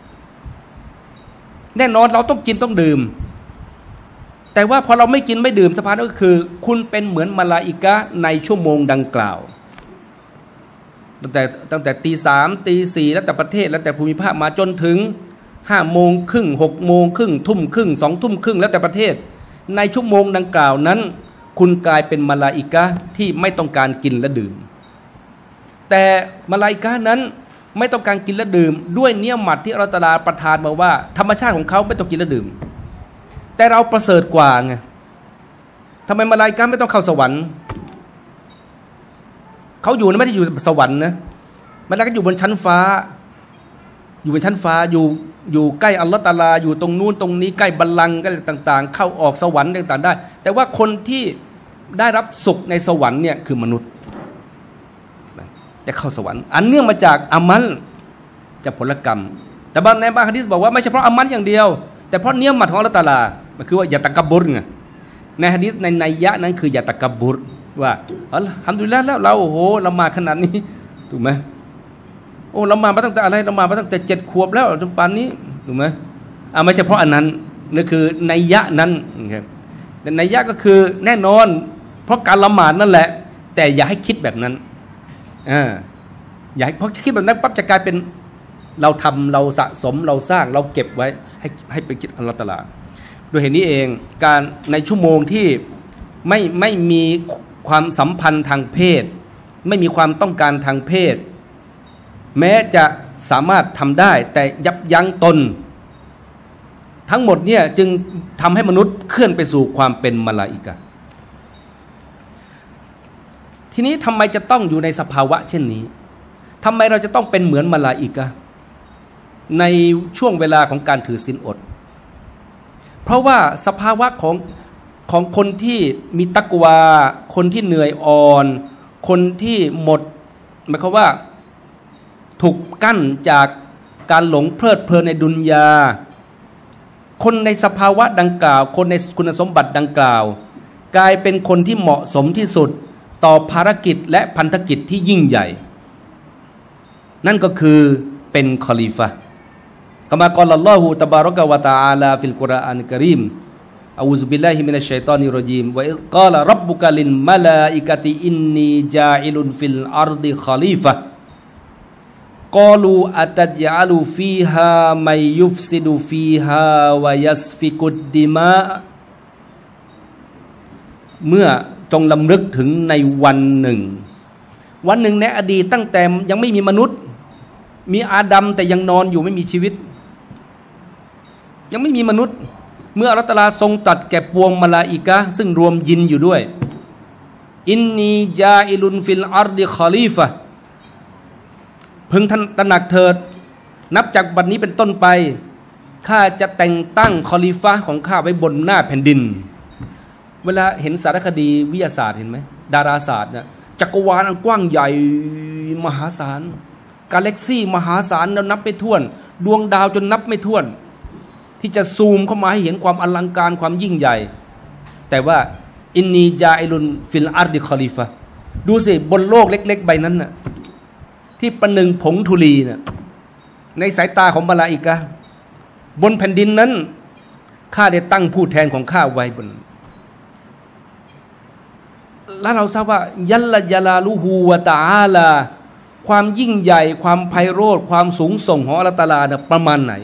แน่นอนเราต้องกินต้องดื่มแต่ว่าพอเราไม่กินไม่ดื่มสภาพนั้นก็คือคุณเป็นเหมือนมลาอิกะห์ในชั่วโมงดังกล่าวตั้งแต่ตั้งแต่ตีสามตีสี่แล้วแต่ประเทศแล้วแต่ภูมิภาคมาจนถึงห้าโมงครึ่งหกโมงครึ่งทุ่มครึ่งสองทุ่มครึ่งแล้วแต่ประเทศในชั่วโมงดังกล่าวนั้นคุณกลายเป็นมลาอิกะห์ที่ไม่ต้องการกินและดื่มแต่มลาอิกะห์นั้นไม่ต้องการกินและดื่มด้วยเนียมัตที่อัลเลาะห์ตะอาลาประทานมาว่าธรรมชาติของเขาไม่ต้องกินและดื่มแต่เราประเสริฐกว่าไงทำไมมลาอิกะห์ไม่ต้องเข้าสวรรค์เขาอยู่ไม่ได้อยู่สวรรค์นะมลาอิกะห์อยู่บนชั้นฟ้าอยู่บนชั้นฟ้าอยู่อยู่ใกล้อัลเลาะห์ตะอาลาอยู่ตรงนู้นตรงนี้ใกล้บัลลังก์กันต่างๆเข้าออกสวรรค์ต่างๆได้แต่ว่าคนที่ได้รับสุขในสวรรค์เนี่ยคือมนุษย์จะเข้าสวรรค์อันเนื่องมาจากอามัลจากผลกรรมแต่บางในบางหะดีษบอกว่าไม่ใช่เพราะอามัลอย่างเดียวแต่เพราะเนียมัตของอัลเลาะห์ตะอาลามันคือว่าอย่าตะกับบรุไงในหะดีษในนัยยะนั้นคืออย่าตะกับบรุว่าอัลฮัมดุลิลละห์แล้วเราโอ้โหละหมาดขนาดนี้ถูกไหมโอ้ละหมาดมาตั้งแต่อะไรละหมาดมาตั้งแต่เจ็ดขวบแล้วจนป่านนี้ถูกไหมอ่าไม่ใช่เพราะอันนั้นนั่นคือนัยยะนั้นนะครับแต่นัยยะก็คือแน่นอนเพราะการละหมาดนั่นแหละแต่อย่าให้คิดแบบนั้นอ่าอย่าให้เพราะคิดแบบนั้นปั๊บจะกลายเป็นเราทำเราสะสมเราสร้างเราเก็บไว้ให้ให้ไปคิดอัลเลาะห์ตะอาลาด้วยเหตุนี้เองการในชั่วโมงที่ไม่ไม่มีความสัมพันธ์ทางเพศไม่มีความต้องการทางเพศแม้จะสามารถทำได้แต่ยับยั้งตนทั้งหมดเนี่ยจึงทำให้มนุษย์เคลื่อนไปสู่ความเป็นมลาอิกะห์ทีนี้ทำไมจะต้องอยู่ในสภาวะเช่นนี้ทำไมเราจะต้องเป็นเหมือนมลาอิกะห์ในช่วงเวลาของการถือศีลอดเพราะว่าสภาวะของของคนที่มีตักวาคนที่เหนื่อยอ่อนคนที่หมดหมายความว่าถูกกั้นจากการหลงเพลิดเพลินในดุนยาคนในสภาวะดังกล่าวคนในคุณสมบัติดังกล่าวกลายเป็นคนที่เหมาะสมที่สุดต่อภารกิจและพันธกิจที่ยิ่งใหญ่นั่นก็คือเป็นคอลิฟะห์กะมากอลอัลลอฮุตะบารอกะวะตะอาลาฟิลกุรอานกะรีมอะอูซุบิลลาฮิมินัชชัยฏอนิรเราะญีมวะอิซกาลร็อบบุกะลิลมะลาอิกะติอินนีจาอิลุนฟิลอัรฎิคอลีฟะห์กอลูอัตัจอะลูฟีฮามัยยุฟซิดุฟีฮาวะยัสฟิกุดดิมาเมื่อจงลำลึกถึงในวันหนึ่งวันหนึ่งในอดีตตั้งแต่ยังไม่มีมนุษย์มีอาดัมแต่ยังนอนอยู่ไม่มีชีวิตยังไม่มีมนุษย์เมื่ออัลเลาะห์ตะอาลาทรงตัดแก่ปวงมลาอิกะห์ซึ่งรวมยินอยู่ด้วยอินนีจาอิลุนฟิลอัรฎิคอลีฟะห์พึงตระหนักเถิดนับจากบัดนี้เป็นต้นไปข้าจะแต่งตั้งคอลิฟะห์ของข้าไว้บนหน้าแผ่นดินเวลาเห็นสารคดีวิทยาศาสตร์เห็นไหมดาราศาสตร์นะจักรวาลอันกว้างใหญ่มหาศาลกาแล็กซี่มหาศาลเรานับไม่ถ้วนดวงดาวจนนับไม่ถ้วนที่จะซูมเข้ามาให้เห็นความอลังการความยิ่งใหญ่แต่ว่าอินนีจาอิลุนฟิลอัรฎิคอลีฟะห์ดูสิบนโลกเล็กๆใบนั้นน่ะที่ประหนึ่งผงธุลีน่ะในสายตาของมลาอิกะห์บนแผ่นดินนั้นข้าได้ตั้งผู้แทนของข้าไว้บนแล้วเราทราบว่ายัลละยะลาลูฮูวะตะอาลาความยิ่งใหญ่ความไพโรจน์ความสูงส่งของอัลเลาะห์ตะอาลาเนี่ยประมาณไหน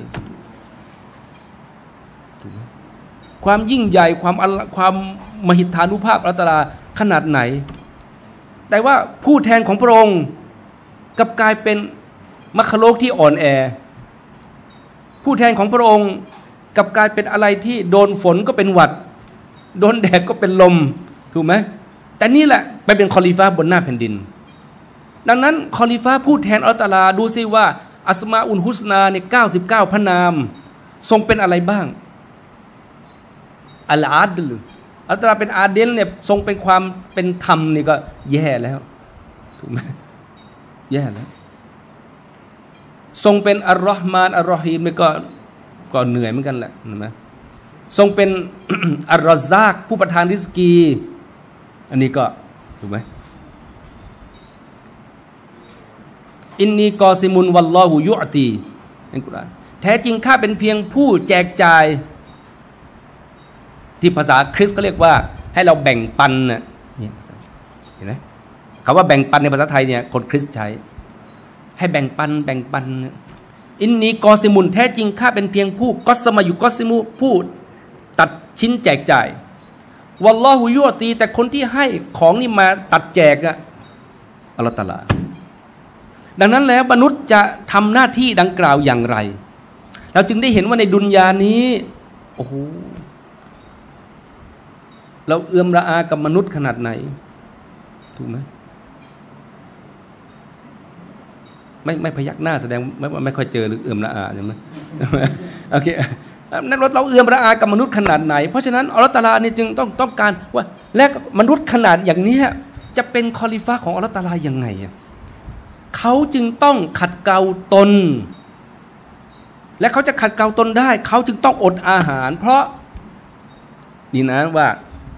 ความยิ่งใหญ่ความความมหิทธานุภาพอัลเลาะห์ตะอาลาขนาดไหนแต่ว่าผู้แทนของพระองค์กลับกลายเป็นมัคคโลกที่อ่อนแอผู้แทนของพระองค์กลับกลายเป็นอะไรที่โดนฝนก็เป็นหวัดโดนแดดก็เป็นลมถูกไหมแต่นี่แหละไปเป็นคอลิฟะห์บนหน้าแผ่นดินดังนั้นคอลิฟะห์ผู้แทนอัลเลาะห์ตะอาลาดูซิว่าอัสมาอุลฮุสนาเนี่ยเก้าสิบเก้าพระนามทรงเป็นอะไรบ้างอัลอาดลอัลเลาะห์ตะอาลาเป็นอาเดลเนี่ยทรงเป็นความเป็นธรรมนี่ก็แย่แล้วถูกไหมแย่แล้วทรงเป็นอัลลอฮ์มานอัลลอฮีมนี่ก็ก็เหนื่อยเหมือนกันแหละเห็นไหมทรงเป็น อัลรอซากผู้ประทานริสกีอันนี้ก็ถูกไหมอินนีกอซิมุนวัลลอฮุยุอตีในกุรอานแท้จริงข้าเป็นเพียงผู้แจกจ่ายที่ภาษาคริสต์เขาเรียกว่าให้เราแบ่งปันน่ะนี่เห็นไหมคำว่าแบ่งปันในภาษาไทยเนี่ยคนคริสต์ใช้ให้แบ่งปันแบ่งปันอินนีกอซิมุนแท้จริงข้าเป็นเพียงผู้กอสมาอยู่กอซิมุผู้ตัดชิ้นแจกจ่ายวัลลอฮุยุอตีแต่คนที่ให้ของนี่มาตัดแจกอะอัลเลาะห์ตะอาลาดังนั้นแล้วมนุษย์จะทำหน้าที่ดังกล่าวอย่างไรเราจึงได้เห็นว่าในดุนยานี้โอ้โหเราเอื้อมระอากับมนุษย์ขนาดไหนถูกไหมไม่ไม่พยักหน้าแสดงไม่ไม่ค่อยเจอหรือเอื้อมระอาใช่ไหมโอเคนั้นเราเอื้อมระอากับมนุษย์ขนาดไหนเพราะฉะนั้นอัลเลาะห์ตะอาลานี่จึงต้องต้องการว่าและมนุษย์ขนาดอย่างนี้จะเป็นคอลิฟะห์ของอัลเลาะห์ตะอาลายังไงเขาจึงต้องขัดเกลาตนและเขาจะขัดเกลาตนได้เขาจึงต้องอดอาหารเพราะนี่นะว่า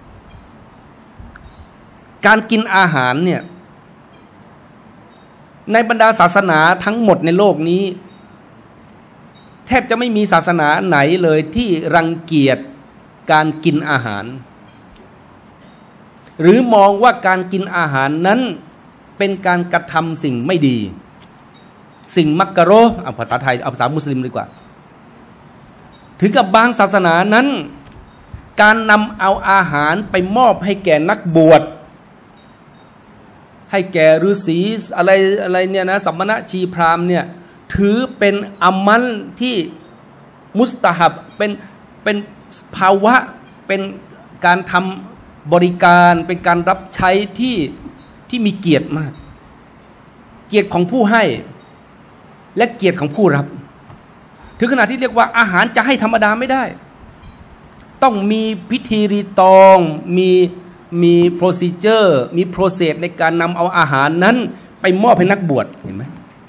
การกินอาหารเนี่ยในบรรดาศาสนาทั้งหมดในโลกนี้แทบจะไม่มีศาสนาไหนเลยที่รังเกียจการกินอาหารหรือมองว่าการกินอาหารนั้นเป็นการกระทำสิ่งไม่ดีสิ่งมักกะโรเอาภาษาไทยเอาภาษามุสลิมดีกว่าถึงกับบางศาสนานั้นการนำเอาอาหารไปมอบให้แก่นักบวชให้แก่ฤาษีอะไรอะไรเนี่ยนะสัมมณชีพราหมณ์เนี่ยถือเป็นอามัลที่มุสตะฮับเป็นเป็นภาวะเป็นการทำบริการเป็นการรับใช้ที่ที่มีเกียรติมากเกียรติของผู้ให้และเกียรติของผู้รับถึงขนาดที่เรียกว่าอาหารจะให้ธรรมดาไม่ได้ต้องมีพิธีรีตองมีมีโปรซีเจอร์มีโปรเซสในการนำเอาอาหารนั้นไปมอบให้นักบวชเห็นไหม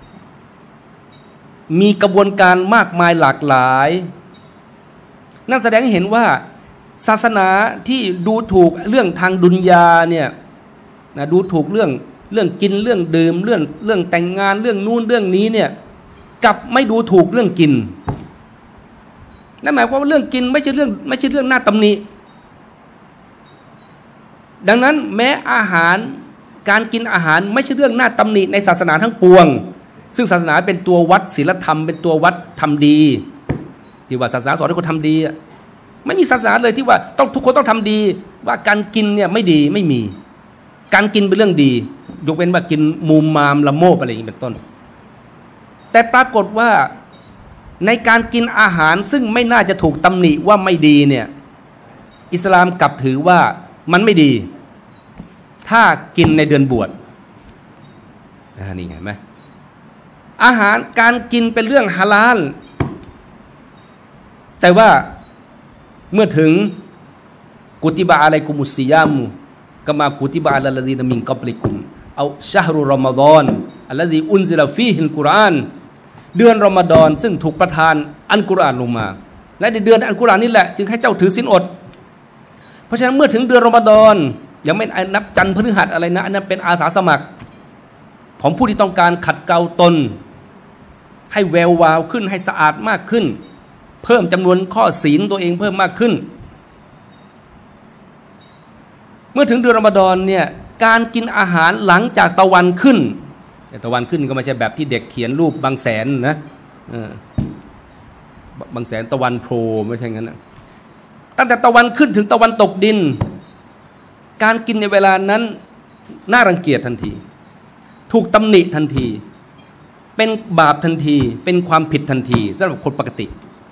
มีกระบวนการมากมายหลากหลายนั่นแสดงให้เห็นว่าศาสนาที่ดูถูกเรื่องทางดุนยาเนี่ยนะดูถูกเรื่องเรื่องกินเรื่องดื่มเรื่องเรื่องแต่งงานเรื่องนู่นเรื่องนี้เนี่ยกับไม่ดูถูกเรื่องกินนั่นหมายความว่าเรื่องกินไม่ใช่เรื่องไม่ใช่เรื่องน่าตำหนิดังนั้นแม้อาหารการกินอาหารไม่ใช่เรื่องน่าตำหนิในศาสนาทั้งปวงซึ่งศาสนาเป็นตัววัดศีลธรรมเป็นตัววัดทำดีที่ว่าศาสนาสอนให้คนทำดีไม่มีศาสนาเลยที่ว่าต้องทุกคนต้องทำดีว่าการกินเนี่ยไม่ดีไม่มีการกินเป็นเรื่องดียกเว้นว่ากินมูมามละโมบอะไรอย่างนี้เป็นต้นแต่ปรากฏว่าในการกินอาหารซึ่งไม่น่าจะถูกตำหนิว่าไม่ดีเนี่ยอิสลามกลับถือว่ามันไม่ดีถ้ากินในเดือนบวชนี่เห็นไหมอาหารการกินเป็นเรื่องฮาลาลแต่ว่าเมื่อถึงกุติบะอะไรกุมุสซิยามุกะมากุติบะอะลัลซีนมินกับลิกุมเอาชะฮรุรอมฎอนอัลลซีอุนซิลฟีฮิลกุรอานเดือนรอมฎอนซึ่งถูกประทานอัลกุรอานลงมาและในเดือนอัลกุรอานนี่แหละจึงให้เจ้าถือศีลอดเพราะฉะนั้นเมื่อถึงเดือนรอมฎอนยังไม่นับจันทร์พฤหัสอะไรนะอันนั้นเป็นอาสาสมัครของผู้ที่ต้องการขัดเกลาตนให้แวววาวขึ้นให้สะอาดมากขึ้นเพิ่มจำนวนข้อศีลตัวเองเพิ่มมากขึ้นเมื่อถึงเดือนรอมฎอนเนี่ยการกินอาหารหลังจากตะวันขึ้นแต่ตะวันขึ้นก็ไม่ใช่แบบที่เด็กเขียนรูปบางแสนนะบางแสนตะวันโผล่ไม่ใช่งั้นนะตั้งแต่ตะวันขึ้นถึงตะวันตกดินการกินในเวลานั้นน่ารังเกียจทันทีถูกตำหนิทันทีเป็นบาปทันทีเป็นความผิดทันทีสำหรับคนปกติ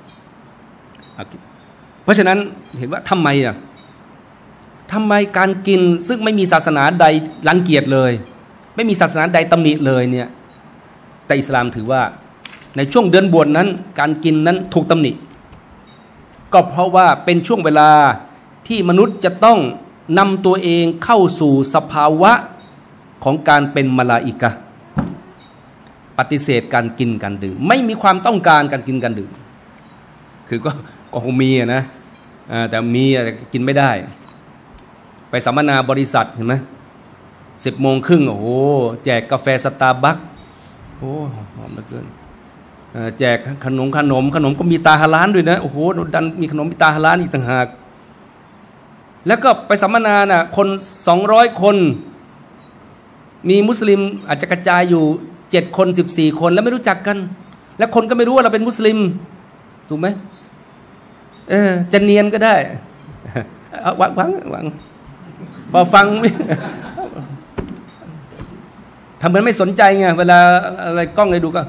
เพราะฉะนั้นเห็นว่าทำไมอ่ะทำไมการกินซึ่งไม่มีศาสนาใดรังเกียจเลยไม่มีศาสนาใดตำหนิเลยเนี่ยแต่อิสลามถือว่าในช่วงเดือนบวชนั้นการกินนั้นถูกตำหนิก็เพราะว่าเป็นช่วงเวลาที่มนุษย์จะต้องนำตัวเองเข้าสู่สภาวะของการเป็นมลาอิกะห์ปฏิเสธการกินการดื่มไม่มีความต้องการการกินการดื่มคือก็ก็คงมีนะแต่มีกินไม่ได้ไปสัมมนาบริษัทเห็นไหมสิบโมงครึ่งโอ้โหแจกกาแฟสตาร์บัคโอ้หอมเหลือเกินแจกขนมขนมขนมก็มีตาฮาลาลด้วยนะโอ้โหดันมีขนมมีตาฮาลาลอีกต่างหากแล้วก็ไปสัมมนาน่ะคนสองร้อยคนมีมุสลิมอาจจะกระจายอยู่เจ็ดคนสิบสี่คนแล้วไม่รู้จักกันและคนก็ไม่รู้ว่าเราเป็นมุสลิมถูกไหมเออจะเนียนก็ได้วางวางวางพอฟังทำเหมือนไม่สนใจไงเวลาอะไรกล้องเลยดูก็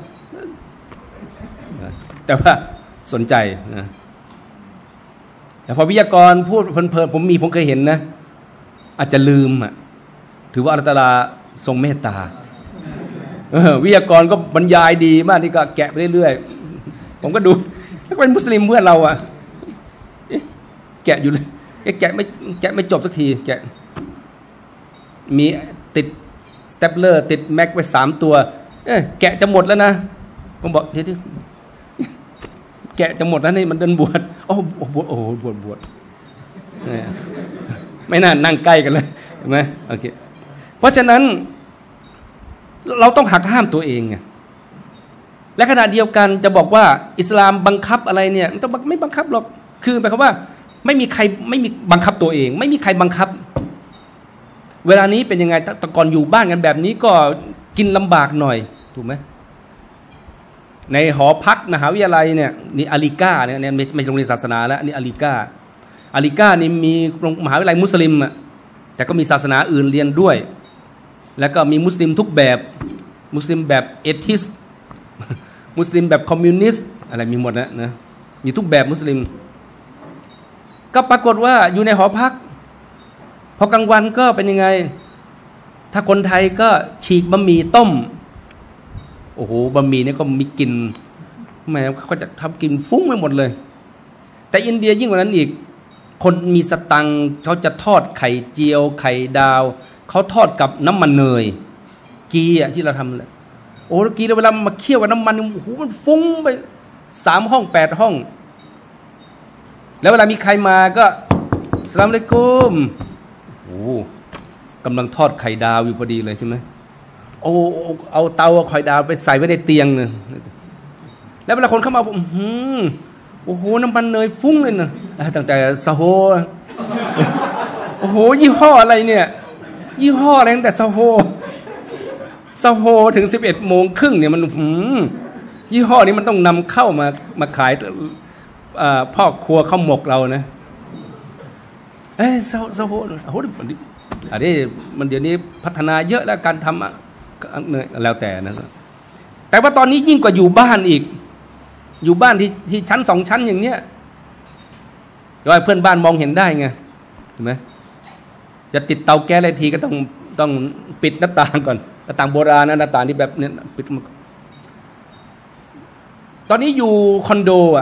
แต่ว่าสนใจนะแต่พอวิทยากรพูดเพลินๆผมมีผมเคยเห็นนะอาจจะลืมอ่ะถือว่าอัลลอฮฺตะอาลาทรงเมตตาวิทยากรก็บรรยายดีมากนี่ก็แกะไปเรื่อยๆผมก็ดูถ้าเป็นมุสลิมเพื่อนเราอ่ะแกะอยู่เลยแกะไม่แกะไม่จบสักทีแกะมีติดสเตปเลอร์ติดแม็กไว้สามตัวแกะจะหมดแล้วนะผมบอกเดี๋ยวแกะจะหมดแล้วนี่มันเดินบวชโอ้บวชโอ้บวชบวชไม่น่านั่งใกล้กันเลยเห็นไหมโอเคเพราะฉะนั้นเราต้องหักห้ามตัวเองไงและขณะเดียวกันจะบอกว่าอิสลามบังคับอะไรเนี่ยมันต้องไม่บังคับหรอกคือหมายความว่าไม่มีใครไม่มีบังคับตัวเองไม่มีใครบังคับเวลานี้เป็นยังไงแต่ก่อนอยู่บ้านกันแบบนี้ก็กินลำบากหน่อยถูกไหมในหอพักมหาวิทยาลัยเนี่ยนี่อาลิก้าเนี่ยไม่ไม่ใช่โรงเรียนศาสนาแล้วนี่อาลิก้าอาลิก้านี่มีมหาวิทยาลัยมุสลิมอ่ะแต่ก็มีศาสนาอื่นเรียนด้วยแล้วก็มีมุสลิมทุกแบบมุสลิมแบบเอทิสมุสลิมแบบคอมมิวนิสต์อะไรมีหมดนะนะมีทุกแบบมุสลิมก็ปรากฏว่าอยู่ในหอพักพอกลางวันก็เป็นยังไงถ้าคนไทยก็ฉีกบะหมี่ต้มโอ้โหบะหมี่นี่ก็มีกลิ่นแหมเขาจะทำกลิ่นฟุ้งไปหมดเลยแต่อินเดียยิ่งกว่านั้นอีกคนมีสตังค์เขาจะทอดไข่เจียวไข่ดาวเขาทอดกับน้ำมันเนยกีอ่ะที่เราทำเลยโอ้กีเวลามาเคี่ยวกับน้ำมันโอ้โหมันฟุ้งไปสามห้องแปดห้องแล้วเวลามีใครมาก็สลามอะลัยกุมโอ้กำลังทอดไข่ดาวอยู่พอดีเลยใช่ไหมโอ้เอาเตาไข่ดาวไปใส่ไว้ในเตียงเลยแล้วเวลาคนเข้ามาบอกอืมโอ้โหน้ำมันเนยฟุ้งเลยนะตั้งแต่ซาโฮโอ้โหยี่ห้ออะไรเนี่ยยี่ห้ออะไรตั้งแต่ซาโฮซาโฮถึงสิบเอ็ดโมงครึ่งเนี่ยมันหืมยี่ห้อนี้มันต้องนำเข้ามามาขายพ่อครัวข้าวหมกเรานะเอ้ยซาซาโฮโอ้โหอันนี้มันเดี๋ยวนี้พัฒนาเยอะแล้วการทำเนี่ยแล้วแต่นะแต่ว่าตอนนี้ยิ่งกว่าอยู่บ้านอีกอยู่บ้านที่ที่ชั้นสองชั้นอย่างเนี้ยย่อยเพื่อนบ้านมองเห็นได้ไงเห็นไหมจะติดเตาแก๊สอะไรทีก็ต้องต้องปิดหน้าต่างก่อนหน้าต่างโบราณนะหน้าต่างที่แบบเนี้ยปิดมาตอนนี้อยู่คอนโดอ่ะ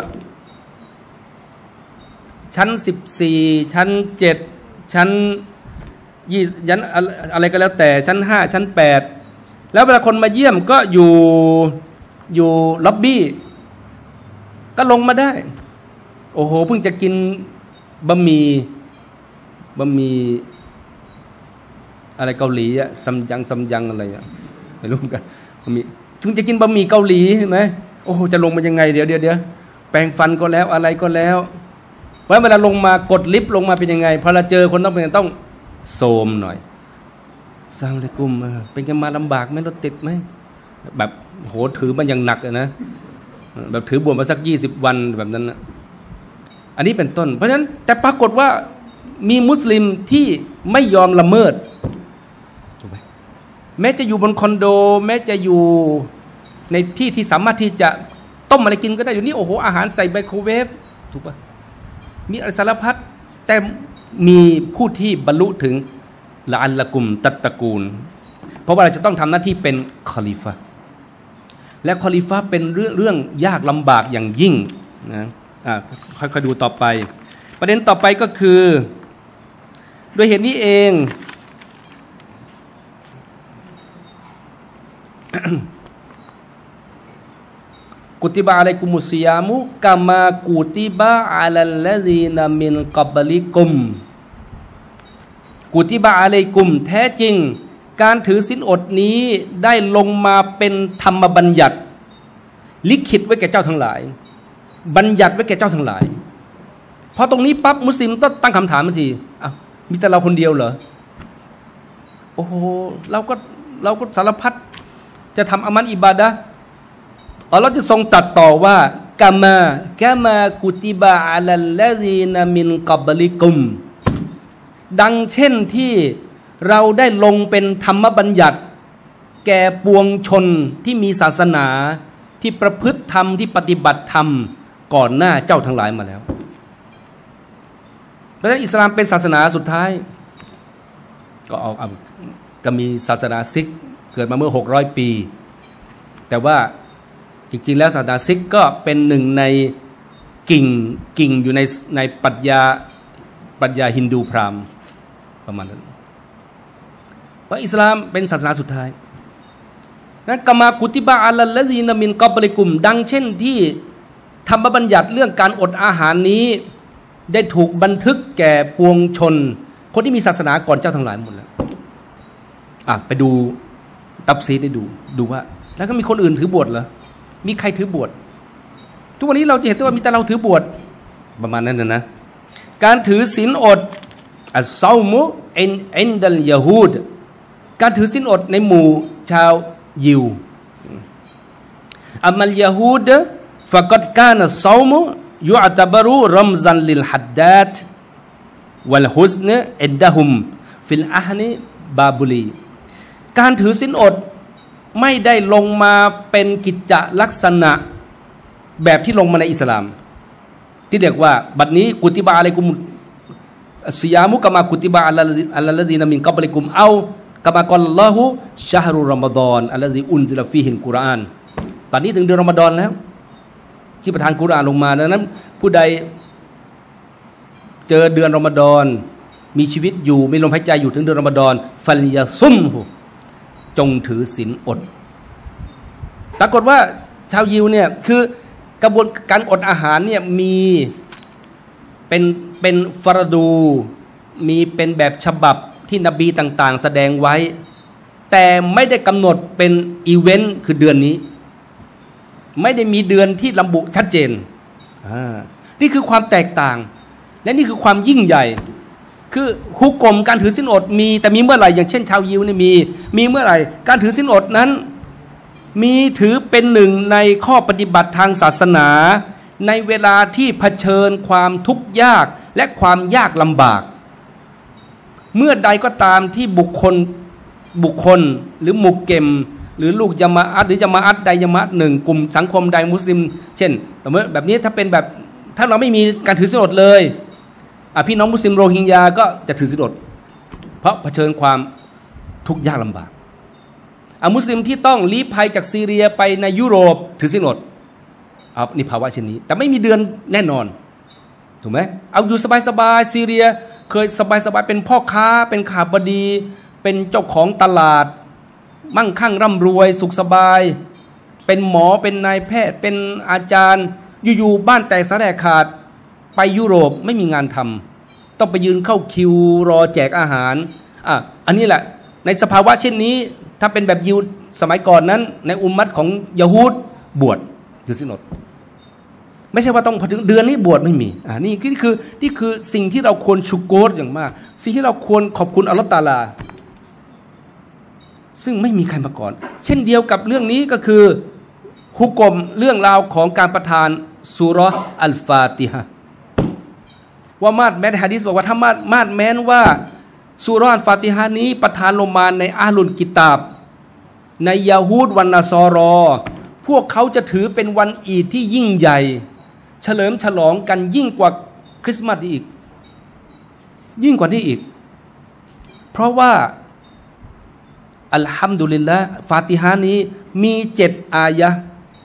ชั้นสิบสี่ชั้นเจ็ดชั้นยี่ยันอะไรก็แล้วแต่ชั้นห้าชั้นแปดแล้วเวลาคนมาเยี่ยมก็อยู่อยู่ล็อบบี้ก็ลงมาได้โอ้โหเพิ่งจะกินบะหมี่บะหมี่อะไรเกาหลีอะซัมยังซัมยังอะไรอะไม่รู้กันบะหมี่เพิ่งจะกินบะหมี่เกาหลีใช่ไหมโอ้โหจะลงมายังไงเดี๋ยวเดี๋ยวเดี๋ยวแปรงฟันก็แล้วอะไรก็แล้วเพราะเวลาลงมากดลิฟต์ลงมาเป็นยังไงพอเราเจอคนต้องเป็นต้องโซมหน่อยสร้างเลยกุมเป็นกันมาลำบากไหมรถติดไหมแบบโหถือมันอย่างหนักนะแบบถือบวชมาสักยี่สิบวันแบบนั้นนะอันนี้เป็นต้นเพราะฉะนั้นแต่ปรากฏว่ามีมุสลิมที่ไม่ยอมละเมิดถูกไหมแม้จะอยู่บนคอนโดแม้จะอยู่ในที่ที่สามารถที่จะต้มอะไรกินก็ได้อยู่นี่โอ้โหอาหารใส่ไมโครเวฟถูกปะมีอะไรสารพัดแต่มีผู้ที่บรรลุถึงละอัลละกุมตัตตะกูลเพราะว่าเราจะต้องทำหน้าที่เป็นคอลิฟะและคอลิฟะเป็นเรื่องเรื่องยากลำบากอย่างยิ่งนะอ่าค่อยๆดูต่อไปประเด็นต่อไปก็คือโดยเหตุนี้เอง กุติบะอะลัยกุมุสซิยามุกามากุติบะอะลัลลซีนามินกับลิกุมกุติบะอะลัยกุมแท้จริงการถือศีลอดนี้ได้ลงมาเป็นธรรมบัญญัติลิขิตไว้แก่เจ้าทั้งหลายบัญญัติไว้แก่เจ้าทั้งหลายพอตรงนี้ปั๊บมุสลิมต้องตั้งคำถามทันทีอ้าวมีแต่เราคนเดียวเหรอโอ้โหเราก็เราก็สารพัดจะทำอามันอิบาดะห์อัลลอฮ์จะทรงตรัสต่อว่ากามากามากุติบะอะลัลลซีนามินกับลิกุมดังเช่นที่เราได้ลงเป็นธรรมบัญญัติแก่ปวงชนที่มีศาสนาที่ประพฤติธรรมที่ปฏิบัติธรรมก่อนหน้าเจ้าทั้งหลายมาแล้วเพราะฉะนั้นอิสลามเป็นศาสนาสุดท้ายก็เอาก็มีศาสนาซิกเกิดมาเมื่อหกร้อยปีแต่ว่าจริงๆแล้วศาสนาซิกก็เป็นหนึ่งในกิ่งกิ่งอยู่ในในปรัชญาปรัชญาฮินดูพราหมณ์ประมาณนั้นเพราะอิสลามเป็นศาสนาสุดท้ายนั้นกามากุติบะอะลัลลซีนามินกับลิกุมดังเช่นที่ธรรมบัญญัติเรื่องการอดอาหารนี้ได้ถูกบันทึกแก่ปวงชนคนที่มีศาสนาก่อนเจ้าทั้งหลายหมดแล้วอ่ะไปดูตัฟซีรได้ดูดูว่าแล้วก็มีคนอื่นถือบวชเหรอมีใครถือบวชทุกวันนี้เราจะเห็นว่ามีแต่เราถือบวชประมาณนั้นนะนะการถือศีลอดอัสซอมุอินอินดัลยะฮูดการถือศีลอดในหมู่ชาวยิวอัมมัลยะฮูดฟะกัดกานะซอมุยุอ์ตะบะรูรัมซันลิลฮัดดาตวัลฮุซนอินดะฮุมฟิลอะฮนีบาบุลีการถือศีลอดไม่ได้ลงมาเป็นกิจจลักษณะแบบที่ลงมาในอิสลามที่เรียกว่าบัดนี้กุติบะอะลัยกุมซิยามุกะมากุติบะอะลัลลซีนามินกับลิกุมเอากะมากอลลอฮุชะฮรุรอมฎอนอัลลซีอุนซิลฟีฮิลกุรอานตอนนี้ถึงเดือนรอมฎอนแล้วที่ประทานกุรอานลงมาดังนั้นผู้ใดเจอเดือนรอมฎอนมีชีวิตอยู่มีลมหายใจอยู่ถึงเดือนรอมฎอนฟัลยาซุมหุจงถือศีลอดปรากฏว่าชาวยิวเนี่ยคือกระบวนการอดอาหารเนี่ยมีเป็นเป็นฟารดูมีเป็นแบบฉบับที่นบีต่างๆแสดงไว้แต่ไม่ได้กำหนดเป็นอีเวนต์คือเดือนนี้ไม่ได้มีเดือนที่ระบุชัดเจนนี่คือความแตกต่างและนี่คือความยิ่งใหญ่คือฮุกกลมการถือศีลอดมีแต่มีเมื่อไหร่อย่างเช่นชาวยิวเนี่ยมีมีเมื่อไหร่การถือศีลอดนั้นมีถือเป็นหนึ่งในข้อปฏิบัติทางศาสนาในเวลาที่เผชิญความทุกข์ยากและความยากลำบากเมื่อใดก็ตามที่บุคคลบุคคลหรือมุกเกมหรือลูกยะมาอัตหรือยะมาอัตใดยะมาอัตหนึ่งกลุ่มสังคมใดมุสลิมเช่นแต่เมื่อแบบนี้ถ้าเป็นแบบถ้าเราไม่มีการถือศีลอดเลยอ่ะพี่น้องมุสลิมโรฮิงญาก็จะถือศีลอดเพราะเผชิญความทุกข์ยากลำบากอ่ะมุสลิมที่ต้องลี้ภัยจากซีเรียไปในยุโรปถือศีลอดเอานี่ภาวะเช่นนี้แต่ไม่มีเดือนแน่นอนถูกไหมเอาอยู่สบายๆซีเรียเคยสบายๆเป็นพ่อค้าเป็นข้าบดีเป็นเจ้าของตลาดมั่งคั่งร่ำรวยสุขสบายเป็นหมอเป็นนายแพทย์เป็นอาจารย์อยู่ๆบ้านแตกสลายขาดไปยุโรปไม่มีงานทำต้องไปยืนเข้าคิวรอแจกอาหารอ่ะอันนี้แหละในสภาวะเช่นนี้ถ้าเป็นแบบยิวสมัยก่อนนั้นในอุมมัตของยะฮูดบวชถือศีลอดไม่ใช่ว่าต้องพอถึงเดือนนี้บวชไม่มีอ่านี่นี่คือนี่คือสิ่งที่เราควรชุกโกรอย่างมากสิ่งที่เราควรขอบคุณอัลลอฮฺตะอาลาซึ่งไม่มีใครมาก่อนเช่นเดียวกับเรื่องนี้ก็คือฮุกกลมเรื่องราวของการประทานซูเราะห์อัลฟาติฮะว่ามาดแม้ในหะดีษบอกว่าถ้ามาดมาดแม้นว่าซูเราะห์อัลฟาติฮะนี้ประทานลงมาในอาลุลกิตาบในยะฮูดวันนัสอรอพวกเขาจะถือเป็นวันอีดที่ยิ่งใหญ่เฉลิมฉลองกันยิ่งกว่าคริสต์มาสอีกยิ่งกว่านี้อีกเพราะว่าอัลฮัมดุลิลละห์ฟาติฮะนี้มีเจ็ดอายะห์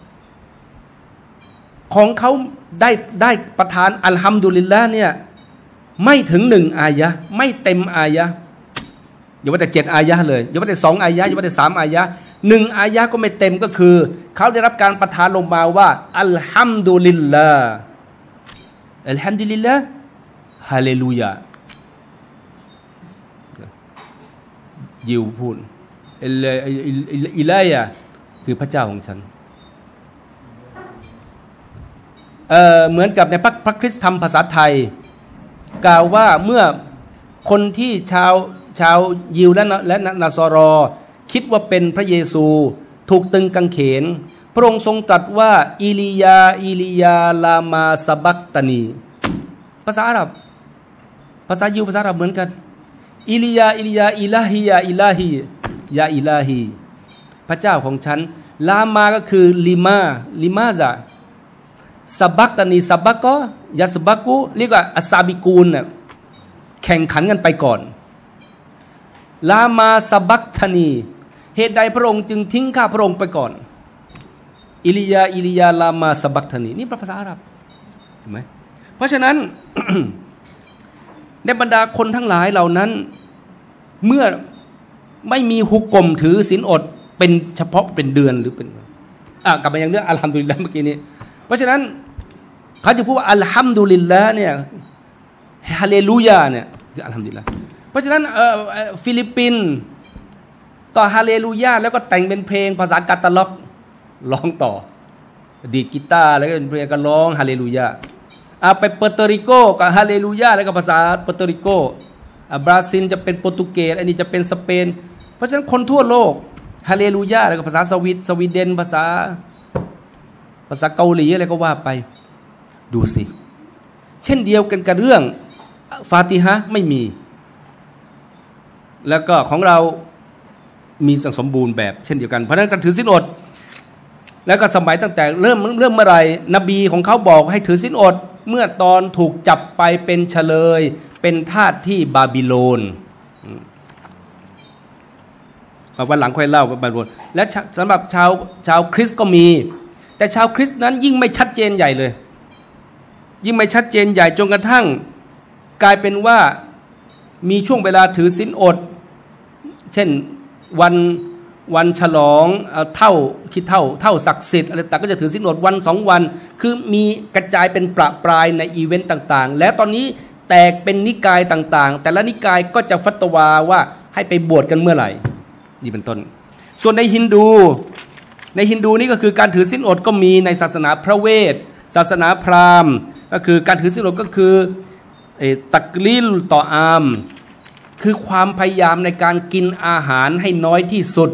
ของเขาได้ได้ประทานอัลฮัมดุลิลละห์เนี่ยไม่ถึงหนึ่งอายะห์ไม่เต็มอายะห์อย่าว่าแต่เจ็ดอายะห์เลยอย่าว่าแต่สองอายะห์อย่าว่าแต่สามอายะห์หนึ่งอายะห์ก็ไม่เต็มก็คือเขาได้รับการประทานลงมาว่าอัลฮัมดุลิลละห์อัลฮัมดุลิลละห์ฮาเลลูยายิวพูดอิลัยะคือพระเจ้าของฉัน เ, เหมือนกับในพระพระคริสต์ธรรมภาษาไทยกล่าวว่าเมื่อคนที่ชาวชาวยิวและและนาซอรอคิดว่าเป็นพระเยซูถูกตึงกางเขนพระองค์ทรงตรัสว่าอิลียาอิลียาลามาซาบักตานีภาษาอาหรับภาษายิวภาษาอาหรับเหมือนกันอิลียาอิลียาอิลาฮียาอิลาฮียาอิลาฮีพระเจ้าของฉันลามาก็คือลิมาลิมาซาซาบักตานีซาบักก็ยาสบักกุเรียกว่าอัสซาบิกูลเนี่ยแข่งขันกันไปก่อนลามาซาบักตานีเหตุใดพระองค์จึงทิ้งข้าพระองค์ไปก่อนอิลียาอิลียาลามาซาบักตานีนี่ภาษาอาหรับเห็นไหมเพราะฉะนั้น ในบรรดาคนทั้งหลายเหล่านั้นเมื่อไม่มีฮุกกลมถือศีลอดเป็นเฉพาะเป็นเดือนหรือเป็นอ่ะกลับมาอย่างเรื่องอัลฮัมดุลิลละห์เมื่อกี้นี้เพราะฉะนั้นเขาจะพูดว่าอัลฮัมดุลิลละห์เนี่ยฮาเลลูยาเนี่ยคืออัลฮัมดุลิลละห์เพราะฉะนั้นฟิลิปปินส์ก็ฮาเลลูยาแล้วก็แต่งเป็นเพลงภาษากาตาล็อกร้องต่อดีดกีตาร์แล้วก็เป็นเพลงก็ร้องฮาเลลูยาอาไปเปอร์โตริโกก็ฮาเลลูยาแล้วก็ภาษาเปอร์โตริโกบราซิลจะเป็นโปรตุเกสอันนี้จะเป็นสเปนเพราะฉะนั้นคนทั่วโลกฮาเลลูยาแล้วก็ภาษาสวิตสวีเดนภาษาภาษาเกาหลีอะไรก็ว่าไปดูสิเช่นเดียวกันกับเรื่องฟาติฮะไม่มีแล้วก็ของเรามีสมบูรณ์แบบเช่นเดียวกันเพราะฉะนั้นการถือศีลอดแล้วก็สมัยตั้งแต่เริ่มเริ่มเมื่อไหร่นบีของเขาบอกให้ถือศีลอดเมื่อตอนถูกจับไปเป็นเฉลยเป็นทาสที่บาบิโลนวันหลังค่อยเล่าบาบิโลนและสำหรับชาวชาวคริสต์ก็มีแต่ชาวคริสต์นั้นยิ่งไม่ชัดเจนใหญ่เลยยิ่งไม่ชัดเจนใหญ่จนกระทั่งกลายเป็นว่ามีช่วงเวลาถือศีลอดเช่นวันวันฉลองเท่าคิดเท่าเท่าศักดิ์สิทธิ์อะไรต่างก็จะถือศีลอดวันสองวันคือมีกระจายเป็นประปรายในอีเวนต์ต่างๆและตอนนี้แตกเป็นนิกายต่างๆแต่ละนิกายก็จะฟัตวาว่าให้ไปบวชกันเมื่อไหร่นี่เป็นต้นส่วนในฮินดูในฮินดูนี่ก็คือการถือศีลอดก็มีในศาสนาพระเวทศาสนาพราหมณ์ก็คือการถือศีลอดก็คือตักลีลต่ออามคือความพยายามในการกินอาหารให้น้อยที่สุด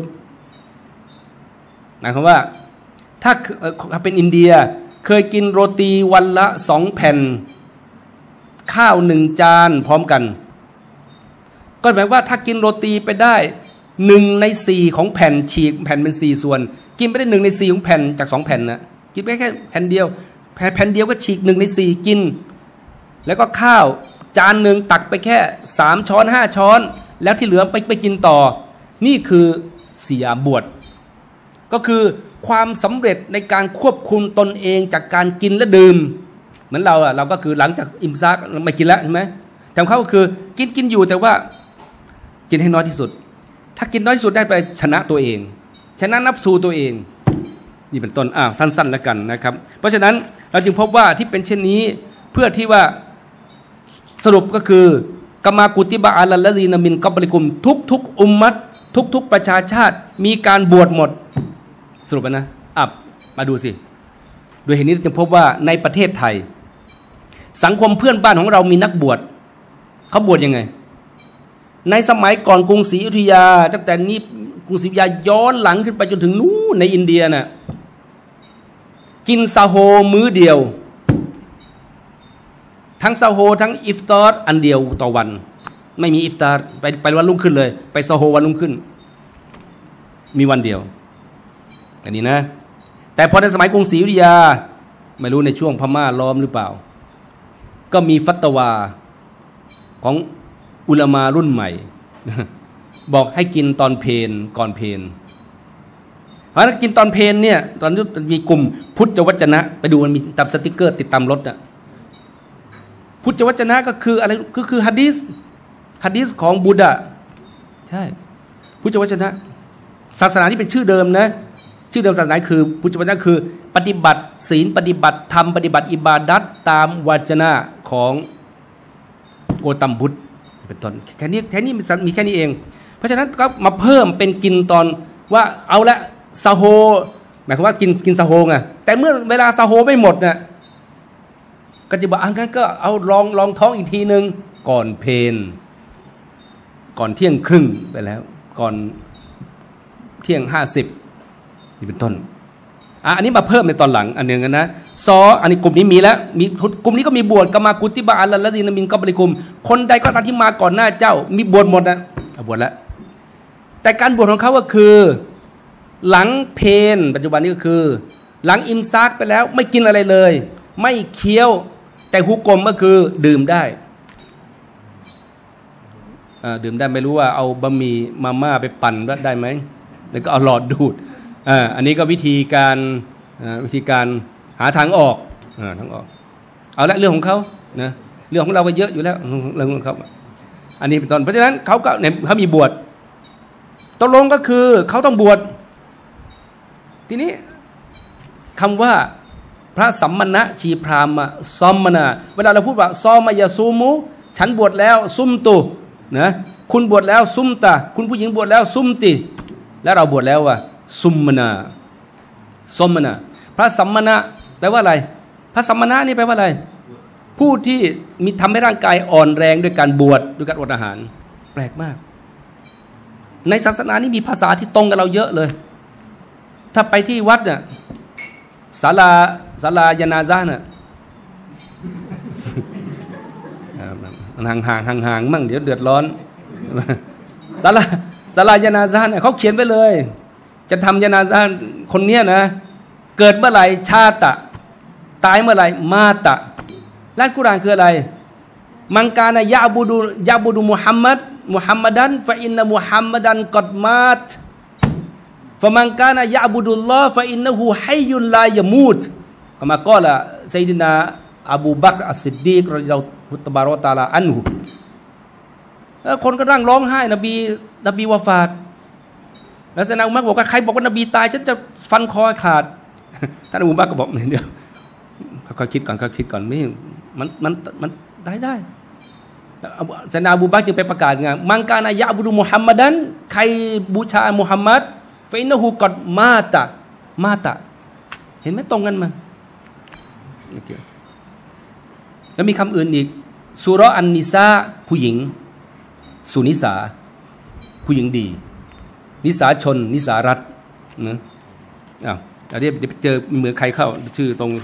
หมายความว่าถ้าเป็นอินเดียเคยกินโรตีวันละสองแผ่นข้าวหนึ่งจานพร้อมกันก็หมายว่าถ้ากินโรตีไปได้หนึ่งในสี่ของแผ่นฉีกแผ่นเป็นสี่ส่วนกินไปได้หนึ่งในสี่ของแผ่นจากสองแผ่นนะกินไปแค่แผ่นเดียวแผ่นเดียวก็ฉีกหนึ่งในสี่กินแล้วก็ข้าวจานหนึ่งตักไปแค่สามช้อนห้าช้อนแล้วที่เหลือไปไปกินต่อนี่คือเสียบวชก็คือความสำเร็จในการควบคุมตนเองจากการกินและดื่มเหมือนเราอะเราก็คือหลังจากอิมซากไม่กินแล้วใช่ไหมแต่เขาก็คือกินกินอยู่แต่ว่ากินให้น้อยที่สุดถ้ากินน้อยที่สุดได้ไปชนะตัวเองชนะนับสูตัวเองนี่เป็นต้นอ้าวสั้นๆแล้วกันนะครับเพราะฉะนั้นเราจึงพบว่าที่เป็นเช่นนี้เพื่อที่ว่าสรุปก็คือกามากุติบะอัลลอฮีนามินกับบริกุมทุกทุกอุมมัตทุกทุกประชาชาติมีการบวชหมดสรุปนะอ่ะมาดูสิโดยเหตุนี้จึงพบว่าในประเทศไทยสังคมเพื่อนบ้านของเรามีนักบวชเขาบวชยังไงในสมัยก่อนกรุงศรีอยุธยาตั้งแต่นี้กรุงศรีอยุธยาย้อนหลังขึ้นไปจนถึงนู้นในอินเดียน่ะกินซาโฮมื้อเดียวทั้งซาโฮทั้งอิฟตาร์อันเดียวต่อวันไม่มีอิฟตาร์ไปไปวันรุ่งขึ้นเลยไปซาโฮวันรุ่งขึ้นมีวันเดียวอันนี้นะแต่พอในสมัยกรุงศรีอยุธยาไม่รู้ในช่วงพม่าล้อมหรือเปล่าก็มีฟัตวาของอุลามารุ่นใหม่บอกให้กินตอนเพลก่อนเพลเพราะฉะนั้นกินตอนเพลเนี่ยตอนนี้มีกลุ่มพุทธวจนะไปดูมันมีตับสติกเกอร์ติดตามรถน่ะพุทธวจนะก็คืออะไรก็คือฮะดีษฮะดีษของบุดาใช่พุทธวจนะศาสนาที่เป็นชื่อเดิมนะชื่อเดิมศาสนาคือพุทธวจนะคือปฏิบัติศีลปฏิบัติธรรมปฏิบัติอิบาดัตตามวจนะของโกตัมบุตรเป็นต้นแค่นี้แค่นี้มีแค่นี้เองเพราะฉะนั้นก็มาเพิ่มเป็นกินตอนว่าเอาละซาโฮหมายความว่ากินกินซาโฮไงแต่เมื่อเวลาซาโฮไม่หมดนะก็จะบอกอันนั้นก็เอาลองลองท้องอีกทีนึงก่อนเพลก่อนเที่ยงครึ่งไปแล้วก่อนเที่ยงห้าสิบนี่เป็นต้นอ่ะอันนี้มาเพิ่มในตอนหลังอันหนึ่งนะซออันนี้กลุ่มนี้มีแล้วมีกลุ่มนี้ก็มีบวชกามากุติบะอัลลอฮีนามินกับบริกุมคนใดก็ตามที่มาก่อนหน้าเจ้ามีบวชหมดนะบวชแล้วแต่การบวชของเขาก็คือหลังเพลปัจจุบันนี้ก็คือหลังอิมซากไปแล้วไม่กินอะไรเลยไม่เคี้ยวแต่ฮุกกลมก็คือดื่มได้ดื่มได้ไม่รู้ว่าเอาบะหมี่มาม่าไปปั่นได้ไหมแล้วก็เอาหลอดดูดอันนี้ก็วิธีการวิธีการหาทางออกทางออกเอาละเรื่องของเขานะเรื่องของเราก็เยอะอยู่แล้วเรื่องของเขาอันนี้เป็นต้นเพราะฉะนั้นเขาก็เนี่ยเขามีบวชตกลงก็คือเขาต้องบวชทีนี้คำว่าพระสัมมณะชีพรามซอมมนาเวลาเราพูดว่าซอมายาซูมุฉันบวชแล้วซุมตุนะคุณบวชแล้วซุมตาคุณผู้หญิงบวชแล้วซุมติแล้วเราบวชแล้วว่าซุมมนาซอมมนาพระสัมมณะแปลว่าอะไรพระสัมมณะนี่แปลว่าอะไรผู้ที่มีทำให้ร่างกายอ่อนแรงด้วยการบวชด้วยการอดอาหารแปลกมากในศาสนานี้มีภาษาที่ตรงกับเราเยอะเลยถ้าไปที่วัดเนี่ยศาลาศาลายานาซาน่ะห่างห่างห่างห่างมั่งเดี๋ยวเดือดร้อนศาลาศาลายานาซาเนี่ยเขาเขียนไว้เลยจะทำยานาซาคนเนี้ยนะเกิดเมื่อไหร่ชาตะตายเมื่อไหร่มาตะและกุรอานคืออะไรมังกานะยะบูดูยะบูดูมุฮัมมัดมุฮัมมัดันฟะอินนะมุฮัมมัดันกอดมาตฟะมังกานะยะบูดุลลอฮ์ฟะอินนะฮูฮัยยุลลายะมูตกามากอละซัยยิดนาอบูบักรอัสซิดดีกรอฎิยัลลอฮุฮุตบารอตาลาอันหุคนก็นั่งร้องไห้นบีนบีวาฟาตแล้วซะนะอุมัรบอกว่าใครบอกว่านบีตายฉันจะฟันคอขาดท่านอุมัรก็บอกเดี๋ยวค่อยๆคิดก่อนค่อยๆคิดก่อนไม่มันมันมันได้ได้ซะนะอบูบักรจึงไปประกาศไงมังกานายะบุรุมุฮัมมัดันใครบูชามุฮัมมัดฟะอินนะฮูกอดมาตะมาตะเห็นไหมตรงกันมันแล้วมีคำอื่นอีกซูเราะห์อันนิซาผู้หญิงสุนิสาผู้หญิงดีนิสาชนนิสารัตนะอ้าวเดี๋ยวเจอเหมือนใครเข้าชื่อตรง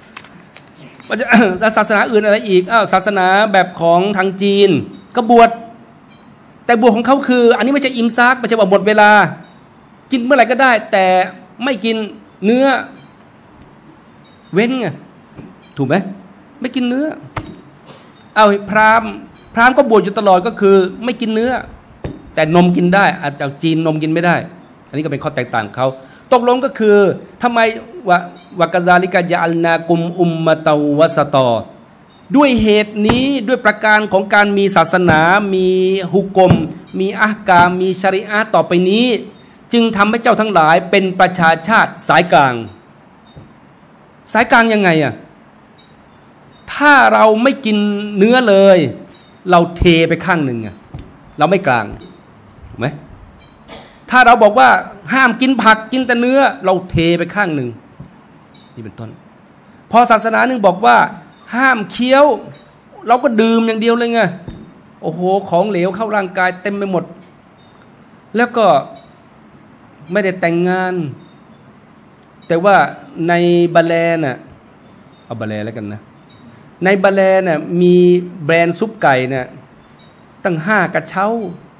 ศาสนาอื่นอะไรอีกอ้าวศาสนาแบบของทางจีนก็บวชแต่บวชของเขาคืออันนี้ไม่ใช่อิมซากไม่ใช่ว่าหมดเวลากินเมื่อไหร่ก็ได้แต่ไม่กินเนื้อเว้นไงถูกไหมไม่กินเนื้อเอาพราหมณ์พราหมณ์ก็บวชอยู่ตลอดก็คือไม่กินเนื้อแต่นมกินได้อาจจะจีนนมกินไม่ได้อันนี้ก็เป็นข้อแตกต่างเขาตกลงก็คือทำไมวะวะกะซาลิกะยะอัลนากุมอุมมะตะวะสะตอด้วยเหตุนี้ด้วยประการของการมีศาสนามีฮุกมมีอะห์กามมีชะรีอะห์ต่อไปนี้จึงทำให้เจ้าทั้งหลายเป็นประชาชาติสายกลางสายกลางยังไงอ่ะถ้าเราไม่กินเนื้อเลยเราเทไปข้างหนึ่งอ่ะเราไม่กลางถูกไหมถ้าเราบอกว่าห้ามกินผักกินแต่เนื้อเราเทไปข้างหนึ่งนี่เป็นต้นพอศาสนาหนึ่งบอกว่าห้ามเคี้ยวเราก็ดื่มอย่างเดียวเลยไงโอ้โหของเหลวเข้าร่างกายเต็มไปหมดแล้วก็ไม่ได้แต่งงานแต่ว่าในบาเลน่ะเอาบาเลแล้วกันนะในบาเลน่ะมีแบรนด์ซุปไก่เนี่ยตั้งห้ากระเช้า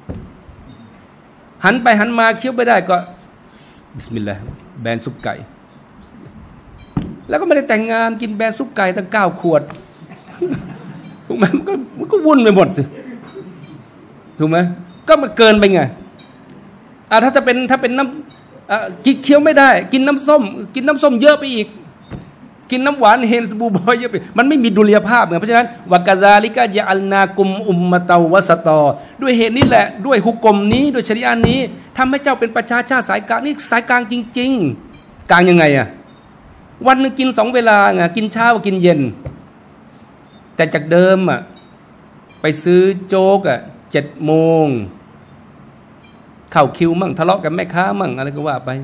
หันไปหันมาเคี้ยวไม่ได้ก็บิสมิลลาห์แบรนด์ซุปไก่แล้วก็ไม่ได้แต่งงานกินแบรนด์ซุปไก่ตั้งเก้าขวดถูกไหมมันก็มันก็วุ่นไปหมดสิถูกไหมก็มันเกินไปไงอ่าถ้าจะเป็นถ้าเป็นน้ำอ่ากินเคี้ยวไม่ได้กินน้ำส้มกินน้ำส้มเยอะไปอีกกินน้ำหวานเฮนส์บูบอยเยอะไปมันไม่มีดุลยภาพไงเพราะฉะนั้นวะกะซาลิกะยะอัลนากุมอุมมะตะวะสะตอด้วยเหตุนี้แหละด้วยฮุกมนี้ด้วยชะรีอะห์นี้ทำให้เจ้าเป็นประชาชาติสายกลางนี่สายกลางจริงๆกลางยังไงอ่ะวันนึงกินสองเวลาไงกินเช้ากินเย็นแต่จากเดิมอ่ะไปซื้อโจ๊กอ่ะเจ็ดโมงเข้าคิวมั่งทะเลาะกับแม่ค้ามั่งอะไรก็ว่าไป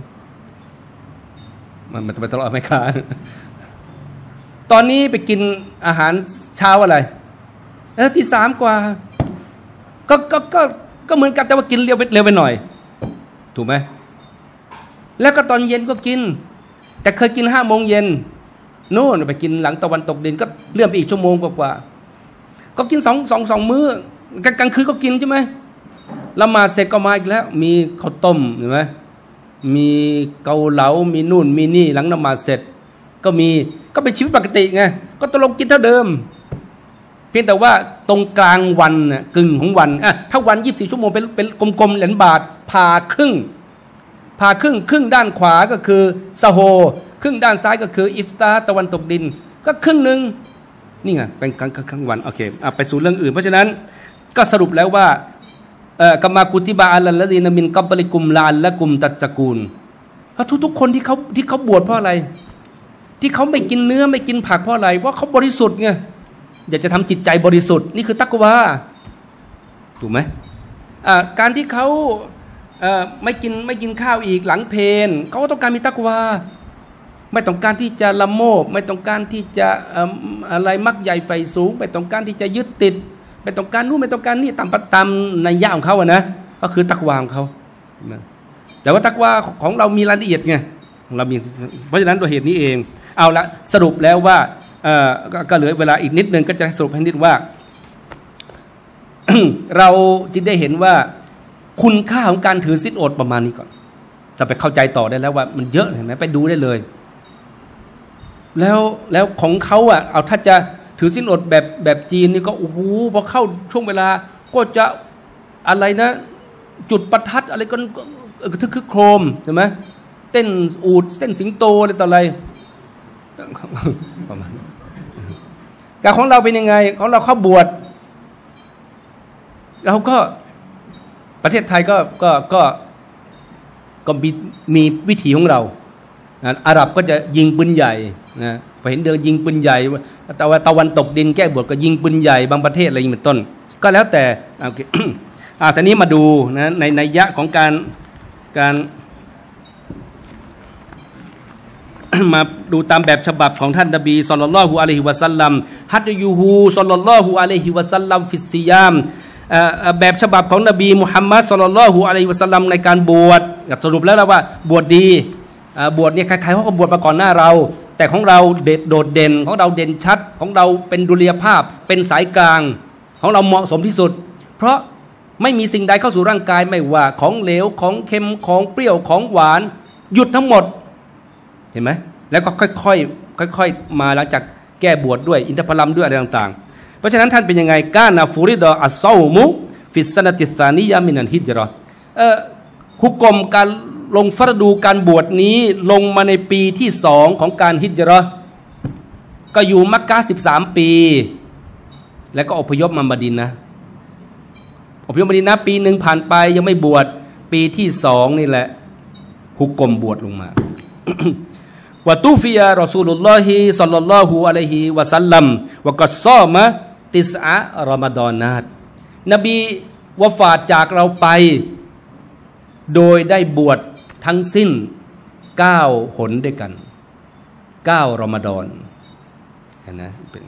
มันมันจะไปทะเลาะกับแม่ค้าตอนนี้ไปกินอาหารเช้าอะไรเออที่สามกว่าก็ก็ก็ก็เหมือนกันแต่ว่ากินเร็วไปเร็วไปหน่อยถูกไหมแล้วก็ตอนเย็นก็กินแต่เคยกินห้าโมงเย็นโน่นไปกินหลังตะวันตกดินก็เลื่อนไปอีกชั่วโมงกว่าๆก็กินสองสองสองมื้อกลางคืนก็กินใช่ไหมละหมาดเสร็จก็มาอีกแล้วมีข้าวต้มเห็นไหมมีเกาเหลามีนู่นมีนี่หลังละหมาดเสร็จก็มีก็เป็นชีวิตปกติไงก็ตกลงกินเท่าเดิมเพียงแต่ว่าตรงกลางวันน่ะกึ่งของวันอ่ะถ้าวันยี่สิบสี่ชั่วโมงเป็นเป็นกลมๆเหรียญบาทผ่าครึ่งผ่าครึ่งครึ่งด้านขวาก็คือซะโฮครึ่งด้านซ้ายก็คืออิฟตาร์ตะวันตกดินก็ครึ่งหนึ่งนี่ไงเป็นกลางกลางวันโอเคอ่ะไปสู่เรื่องอื่นเพราะฉะนั้นก็สรุปแล้วว่าเอ่อกามากุติบะอัลลัลลีนะมินกับบลิกุมลาอัลละกุมตัตตะกูลเพราะทุกๆคนที่เขาที่เขาบวชเพราะอะไรที่เขาไม่กินเนื้อไม่กินผักเพราะอะไรเพราะเขาบริสุทธิ์ไงอยากจะทำจิตใจบริสุทธิ์นี่คือตักวาถูกไหมอ่าการที่เขาเอ่อไม่กินไม่กินข้าวอีกหลังเพลเขาก็ต้องการมีตักวาไม่ต้องการที่จะละโมบไม่ต้องการที่จะเอ่ออะไรมักใหญ่ไฟสูงไม่ต้องการที่จะยึดติดไม่ต้องการนู่นไม่ต้องการนี่ตามตามในย่าของเขาอะนะก็คือตักวาของเขาแต่ว่าตักวาของเรามีรายละเอียดไงเรามีเพราะฉะนั้นตัวเหตุนี้เองเอาละสรุปแล้วว่าเอ่อ ก, ก็เหลือเวลาอีกนิดนึงก็จะสรุปให้นิดว่า เราจึงได้เห็นว่าคุณค่าของการถือศีลอดประมาณนี้ก่อนจะไปเข้าใจต่อได้แล้วว่ามันเยอะเห็นไหมไปดูได้เลยแล้วแล้วของเขาอ่ะเอาถ้าจะถือศีลอดแบบแบบจีนนี่ก็โอ้โหพอเข้าช่วงเวลาก็จะอะไรนะจุดประทัดอะไรก็ทึกคึกโครมใช่ไหมเต้นอูฐเต้นสิงโตอะไรต่ออะไรประมาณแต่ของเราเป็นยังไงของเราเข้าบวชเราก็ประเทศไทยก็ก็ก็ก็มีมีวิถีของเรานะอาหรับก็จะยิงปืนใหญ่นะพอเห็นเดินยิงปืนใหญ่แต่ว่าตะวันตกดินแก้บวชก็ยิงปืนใหญ่บางประเทศอะไรอย่างนี้เป็นต้นก็แล้วแต่โอเค อ่าทีนี้มาดูนะในนัยยะของการการ มาดูตามแบบฉบับของท่านนบีศ็อลลัลลอฮุอะลัยฮิวะซัลลัมฮัดยูฮูศ็อลลัลลอฮุอะลัยฮิวะซัลลัมฟิสซิยามแบบฉบับของนบีมุฮัมมัดศ็อลลัลลอฮุอะลัยฮิวะซัลลัมในการบวชสรุปแล้วว่าบวชดีบวชเนี่ยใครๆเขาก็บวชมาก่อนหน้าเราแต่ของเราเด็ดโดดเด่นของเราเด่นชัดของเราเป็นดุลยภาพเป็นสายกลางของเราเหมาะสมที่สุดเพราะไม่มีสิ่งใดเข้าสู่ร่างกายไม่ว่าของเหลวของเค็มของเปรี้ยวของหวานหยุดทั้งหมดเห็นไหมแล้วก็ค่อยๆค่อยๆมาหลังจากแก้บวชด้วยอินทผลัมด้วยอะไรต่างๆเพราะฉะนั้นท่านเป็นยังไงกานาฟูริดออัสซอมุฟิสซานะติซานิยะมินัลฮิจเราะห์เอ่อฮุกมการลงฟารดูการบวชนี้ลงมาในปีที่สองของการฮิจเราะห์ก็อยู่มักกะฮ์สิบสามปีแล้วก็อพยพมามะดีนะห์อพยพมะดีนะห์ปีหนึ่งผ่านไปยังไม่บวชปีที่สองนี่แหละฮุกมบวชลงมา วะตูฟิยารอซูลุลลอฮิศ็อลลัลลอฮุอะลัยฮิวะซัลลัมวะกัศซอมะติสอะรอมฎอนาตนบีวะฟาตจากเราไปโดยได้บวชทั้งสิ้นเก้าหนด้วยกันเก้ารอมฎอนเห็นนะเป็น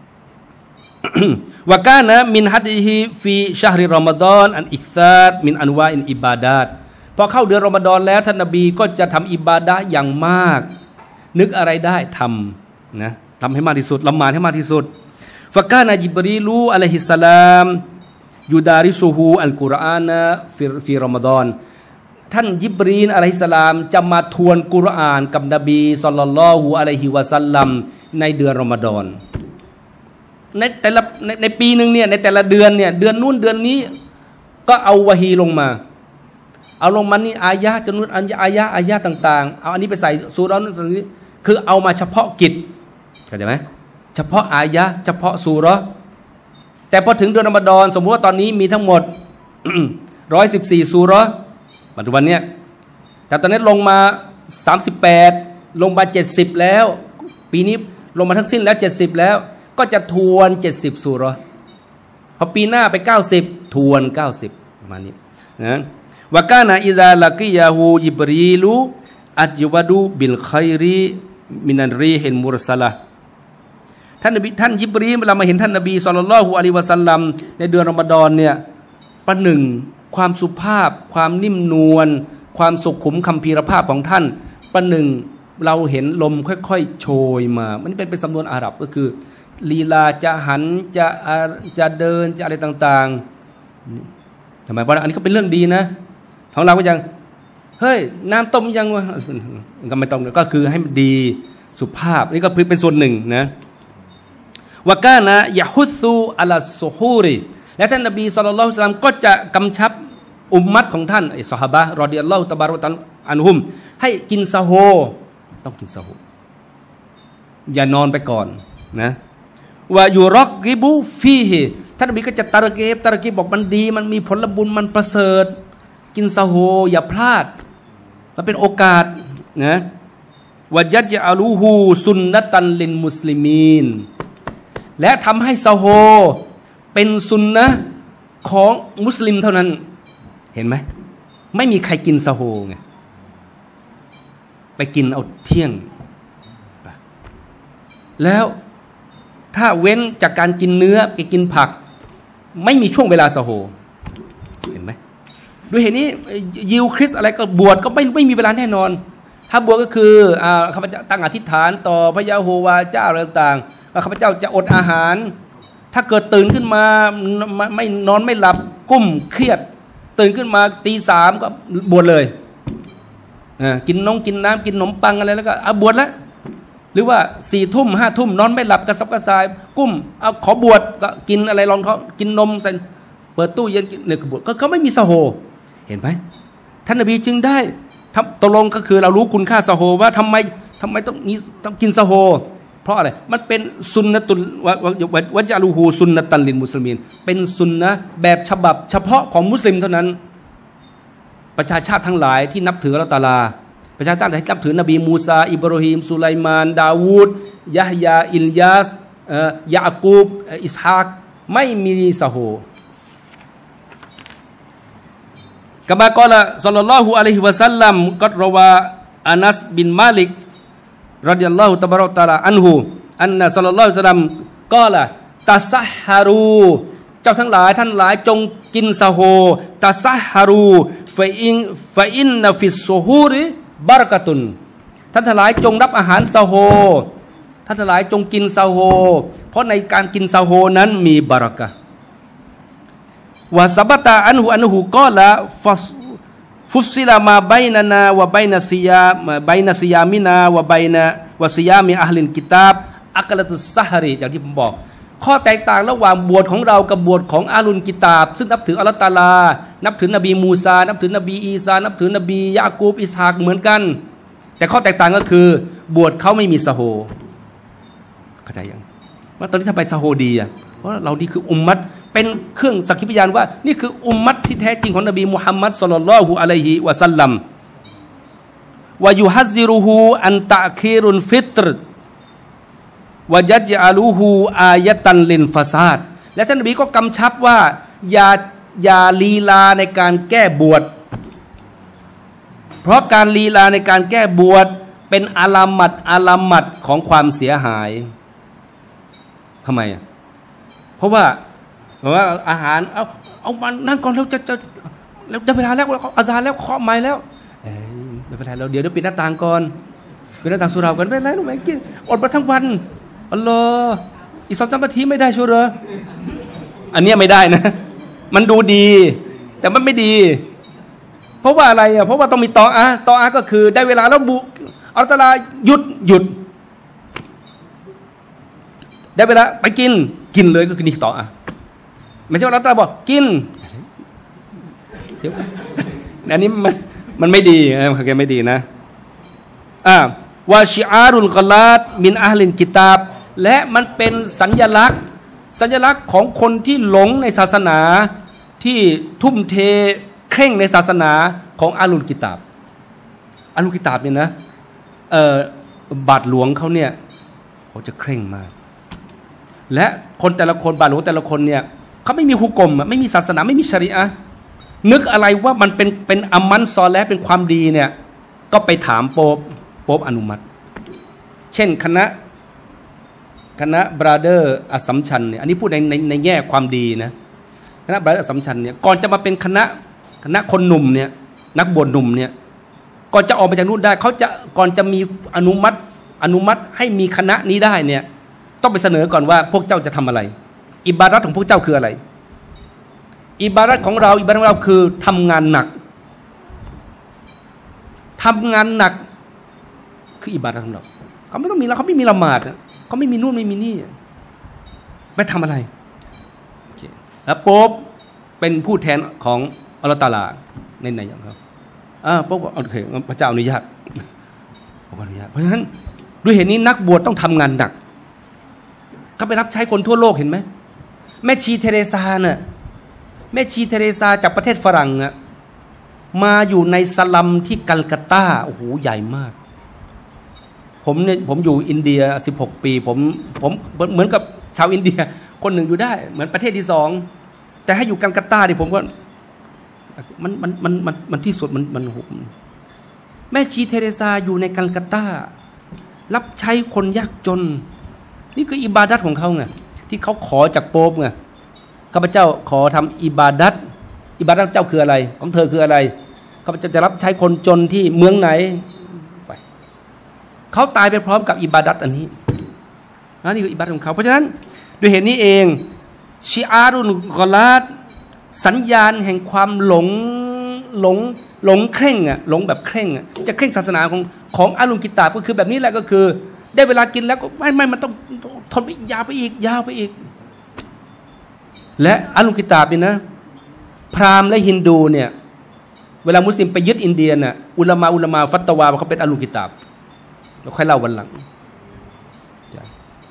วะกานะมินฮัดฮิฟีชะฮริรอมฎอนอันอิกซารมินอันวาอินอิบาดาตพอเข้าเดือนรอมฎอนแล้วท่านนบีก็จะทำอิบาดะห์อย่างมากนึกอะไรได้ทำนะทำให้มากที่สุดละหมาดให้มากที่สุดฟะกานะญิบรีลูอะลัยฮิสสลามยูดาริซูฮูอัลกุรอานะฟิฟีรอมฎอนท่านญิบรีลอะลัยฮิสสลามจะมาทวนกุรอานกับนบีศ็อลลัลลอฮุอะลัยฮิวะซัลลัมในเดือนรอมฎอนในแต่ละในในปีหนึ่งเนี่ยในแต่ละเดือนเนี่ยเดือนนู้นเดือนนี้ก็เอาวะฮีลงมาเอาลงมานี่อายะห์จำนวนอายะห์อายะห์ต่างๆเอาอันนี้ไปใส่ซูเราะห์นั้นนี้คือเอามาเฉพาะกิจเข้าใจไหมเฉพาะอายะห์เฉพาะซูเราะห์แต่พอถึงเดือนรอมฎอนสมมุติว่าตอนนี้มีทั้งหมด ร้อยสิบสี่ซูเราะห์ปัจจุบันเนี่ยแต่ตอนนี้ลงมาสามสิบแปดลงมาเจ็ดสิบแล้วปีนี้ลงมาทั้งสิ้นแล้วเจ็ดสิบแล้วก็จะทวนเจ็ดสิบซูเราะห์พอปีหน้าไปเก้าสิบทวนเก้าสิบประมาณนี้นะวะกานะอิซาลักิยาฮูญิบรีลูอัจวะดูบิลค็อยริมินันรีฮินมุรซะละท่านนบีท่านญิบรีลเวลามาเห็นท่านนบีศ็อลลัลลอฮุอะลัยฮิวะซัลลัมในเดือนรอมฎอนเนี่ยประหนึ่งความสุภาพความนิ่มนวลความสุขุมคัมภีรภาพของท่านประหนึ่งเราเห็นลมค่อยๆโชยมามันเป็นเป็นสำนวนอาหรับก็คือลีลาจะหันจะจะเดินจะอะไรต่างๆทำไมเพราะอันนี้ก็เป็นเรื่องดีนะของเราก็ยังเฮ้ยน้ำต้มยังวะก็ไม่ต้องก็คือให้มันดีสุภาพนี่ก็เป็นส่วนหนึ่งนะวะกานะยะฮุซูอะลัสซุฮูริและท่านนบีศ็อลลัลลอฮุอะลัยฮิวะซัลลัมก็จะกำชับอุมมัตของท่านไอ้ซอฮาบะห์รอฎิยัลลอฮุตะบารักะอันฮุมให้กินซะโฮต้องกินซะโฮอย่านอนไปก่อนนะวะยูรักกิบุฟีฮิท่านนบีก็จะตะรกีบตะรกีบบอกมันดีมันมีผลบุญมันประเสริฐกินซะโฮอย่าพลาดมันเป็นโอกาสนะวะยัจอะลูฮูซุนนะตันลินมุสลิมีนและทำให้ซะโฮเป็นซุนนะของมุสลิมเท่านั้นเห็นไหมไม่มีใครกินซะโฮไงไปกินเอาเที่ยงแล้วถ้าเว้นจากการกินเนื้อไปกินผักไม่มีช่วงเวลาซะโฮเห็นไหมด้วยเหตุนี้ยิวคริสอะไรก็บวชก็ไม่ไม่มีเวลาแน่นอนถ้าบวชก็คืออ่าข้าพเจ้าตั้งอธิษฐานต่อพระยะโฮวาเจ้าอะไรต่างๆว่าข้าพเจ้าจะอดอาหารถ้าเกิดตื่นขึ้นมาไม่นอนไม่หลับกุ้มเครียดตื่นขึ้นมาตีสามก็บวชเลยกินน้องกินน้ำกินขนมปังอะไรแล้วก็เอาบวชแล้วหรือว่าสี่ทุ่มห้าทุ่มนอนไม่หลับกระสับกระส่ายกุ้มเอาขอบวชก็กินอะไรลองเขากินนมใส่เปิดตู้เย็นเนี่ยบวชก็เขาไม่มีซะโฮเห็นไหมท่านนบีจึงได้ตกลงก็คือเรารู้คุณค่าซะโฮว่าทำไมทำไมต้องมีต้องกินซะโฮเพราะอะไรมันเป็นซุนนะตุลวะจาลูฮูซุนนะตันลินมุสลิมีนเป็นซุนนะแบบฉบับเฉพาะของมุสลิมเท่านั้นประชาชาติทั้งหลายที่นับถืออัลเลาะห์ตะอาลาประชาชาติที่นับถือนบีมูซาอิบรอฮีมสุไลมานดาวูดยะฮยาอิลยาสยากูบอิสฮากไม่มีซะโฮกะมากอละศ็อลลัลลอฮุอะลัยฮิวะซัลลัมกัดรอวาอานัสบินมาลิกรอฎิยัลลอฮุตะบารักวะตะอาลาอันฮุอันนะศ็อลลัลลอฮุอะลัยฮิวะซัลลัมกอละตะซัฮฮารูเจ้าทั้งหลายท่านหลายจงกินซะโฮตะซัฮฮารูฟะอินฟะอินนะฟิสซุฮูริบารอกะตุนท่านทั้งหลายจงรับอาหารซะโฮท่านทั้งหลายจงกินซะโฮเพราะในการกินซะโฮนั้นมีบารอกะฮ์วะซะบะตะอันฮุอันฮุกอละฟุสซิลามาบัยนะนาวะบัยนะซิยาบัยนะซิยามินาวะบัยนะวะซิยามิอะห์ลิลกิตาบอักละตุสซะฮรีอย่างที่ผมบอกข้อแตกต่างระหว่างบวชของเรากับบวชของอาลุนกิตาบซึ่งนับถืออัลเลาะห์ตะอาลานับถือนบีมูซานับถือนบีอีซานับถือนบียะกูบอิสฮากเหมือนกันแต่ข้อแตกต่างก็คือบวชเขาไม่มีซะโฮเข้าใจยังว่าตอนนี้ทำไมซะโฮดีอ่ะเพราะเรานี่คืออุมมัตเป็นเครื่องสักขีพยานว่านี่คืออุมมัตที่แท้จริงของนบีมุฮัมมัดศ็อลลัลลอฮุอะลัยฮิวะซัลลัมวะยุฮัซซิรุฮูอันตะคีรุนฟิตรวะยัจอะลูฮูอายะตันลินฟาซาดและท่านนบีก็กำชับว่าอย่าอย่าลีลาในการแก้บวชเพราะการลีลาในการแก้บวชเป็นอาลามัดอาลามัดของความเสียหายทำไมอ่ะเพราะว่าเพราะว่าอาหารเอาเอามันนั่นก่อนเราจะจะแล้วได้เวลาแล้วอาซานแล้วเคาะไม้แล้วเอ้ยไม่เป็นไรเราเดี๋ยวเดี๋ยวปิดหน้าต่างก่อนปิดหน้าต่างสุรากันไม่เป็นไรลูกไม่กินอดมาทั้งวันอัลลอฮ์อีกสองสามนาทีไม่ได้ชัวร์เหรออันนี้ไม่ได้นะมันดูดีแต่มันไม่ดีเพราะว่าอะไรอ่ะเพราะว่าต้องมีตออะตออะก็คือได้เวลาแล้วบุอัลลอฮ์ตะอาลาหยุดหยุดได้เวลาไปกินกินเลยก็คือนี่ตออะไม่ใช่ว่าอัลลอฮ์ตะอาลาบอกกินเดี๋ยวอันนี้มันมันไม่ดีมันไม่ดีนะอ่าวาชิอารุลกอลาดมินอะห์ลินกิตาบและมันเป็นสัญลักษณ์สัญลักษณ์ของคนที่หลงในศาสนาที่ทุ่มเทเคร่งในศาสนาของอาลุลกิตาบอาลุลกิตาบเนี่ยนะเอ่อบาทหลวงเขาเนี่ยเขาจะเคร่งมากและคนแต่ละคนบาทหลวงแต่ละคนเนี่ยเขาไม่มีฮุกมไม่มีศาสนาไม่มีชะรีอะห์นึกอะไรว่ามันเป็นเป็นอามันซอและเป็นความดีเนี่ยก็ไปถามโป๊ปโป๊ปอนุมัติเช่นคณะคณะบราเดอร์อัสสัมชัญเนี่ยอันนี้พูดในในในแง่ความดีนะคณะบราเดอร์อัสสัมชัญเนี่ยก่อนจะมาเป็นคณะคณะคนหนุ่มเนี่ยนักบวชหนุ่มเนี่ยก่อนจะออกมาจากนู่นได้เขาจะก่อนจะมีอนุมัติอนุมัติให้มีคณะนี้ได้เนี่ยต้องไปเสนอก่อนว่าพวกเจ้าจะทำอะไรอิบาดัตของพวกเจ้าคืออะไรอิบาดัตของเราอิบาดัตของเราคือทำงานหนักทำงานหนักคืออิบาดัตของเราเขาไม่ต้องมีแล้วเขาไม่มีละหมาดเขาไม่มีนู่นไม่มีนี่ไปทำอะไรแล้วโป๊ปเป็นผู้แทนของอัลเลาะห์ตะอาลาในในอย่างเขาอ่าโป๊ปบอกโอเคพระเจ้าอนุญาตขออนุญาตเพราะฉะนั้นด้วยเหตุนี้นักบวชต้องทำงานหนักเขาไปรับใช้คนทั่วโลกเห็นไหมแม่ชีเทเรซาเนี่ยแม่ชีเทเรซาจากประเทศฝรั่งอะมาอยู่ในสลัมที่กัลกัตตาโอ้โหใหญ่มากผมเนี่ยผมอยู่อินเดียสิบหกปีผมผมเหมือนกับชาวอินเดียคนหนึ่งอยู่ได้เหมือนประเทศที่สองแต่ให้อยู่กัลกัตตาดิผมก็มันมันมันมันมันที่สุดมันมันหุบแม่ชีเทเรซาอยู่ในกัลกัตตารับใช้คนยากจนนี่คืออิบาดัตของเขาไงที่เขาขอจากโป๊ปไงข้าพเจ้าขอทำอิบาดัตอิบาดัตเจ้าคืออะไรของเธอคืออะไรข้าพเจ้าจะรับใช้คนจนที่เมืองไหนไปเขาตายไปพร้อมกับอิบาดัตอันนี้นี่คืออิบาดัตของเขาเพราะฉะนั้นด้วยเหตุนี้เองชิอารุนกอลาดสัญญาณแห่งความหลงหลงหลงเคร่งอ่ะหลงแบบเคร่งอ่ะจะเคร่งศาสนาของของอาลุนกิตาบก็คือแบบนี้แหละก็คือได้เวลากินแล้วก็ไม่ไม่มันต้องทนไปยาวไปอีกยาวไปอีกและอาลุนกิตาบเนี่ยนะพราหมณ์และฮินดูเนี่ยเวลามุสลิมไปยึดอินเดียน่ะอุลามะอุลามะฟัตวาว่าเขาเป็นอาลุนกิตาบเราค่อยเล่าวันหลัง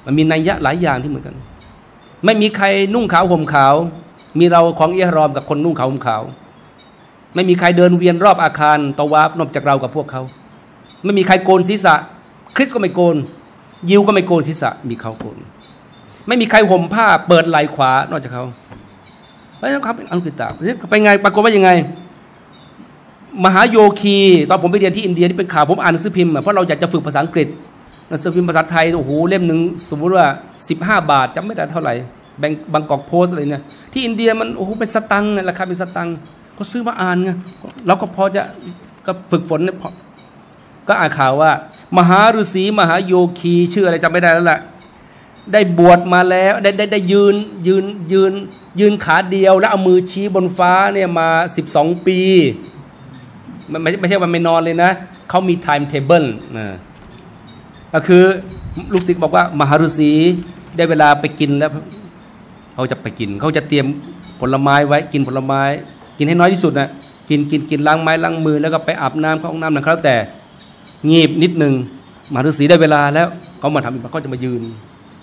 มันมีนัยยะหลายอย่างที่เหมือนกันไม่มีใครนุ่งขาวห่มขาวมีเราของอิหรอมกับคนนุ่งขาวห่มขาวไม่มีใครเดินเวียนรอบอาคารตะวาฟนอกจากเรากับพวกเขาไม่มีใครโกนศีรษะคริสก็ไม่โกนยิวก็ไม่โกนศีรษะมีเขาโกนไม่มีใครห่มผ้าเปิดไหล่ขวานอกจากเขาเพราะฉะนั้นเขาเป็นอัลกิตาบไปไงปรากฏว่ายังไงมหาโยคีตอนผมไปเรียนที่อินเดียที่เป็นข่าวผมอ่านหนังสือพิมพ์เพราะเราอยากจะฝึกภาษาอังกฤษหนังสือพิมพ์ภาษาไทยโอ้โหเล่มหนึ่งสมมติว่าสิบห้าบาทจำไม่ได้เท่าไหร่แบงบางกอกโพสอะไรเนี่ยที่อินเดียมันโอ้โหเป็นสตังค์ราคาเป็นสตังค์ก็ซื้อมาอ่านไงเราก็พอจะก็ฝึกฝนเนี่ยก็อ่านข่าวว่ามหาฤาษีมหาโยคีชื่ออะไรจำไม่ได้แล้วแหละได้บวชมาแล้วได้ได้ได้ยืนยืนยืนยืนขาเดียวแล้วเอามือชี้บนฟ้าเนี่ยมาสิบสองปีไม่ไม่ใช่ว่าไม่นอนเลยนะเขามีไทม์เทเบิลนะก็คือลูกศิษย์บอกว่ามหาฤาษีได้เวลาไปกินแล้วเขาจะไปกินเขาจะเตรียมผลไม้ไว้กินผลไม้กินให้น้อยที่สุดนะกินกินกินล้างไม้ล้างมือแล้วก็ไปอาบน้ำเข้าห้องน้ำนะครับแต่งีบนิดนึงมหาฤาษีได้เวลาแล้วเขามาทำเขาจะมายืน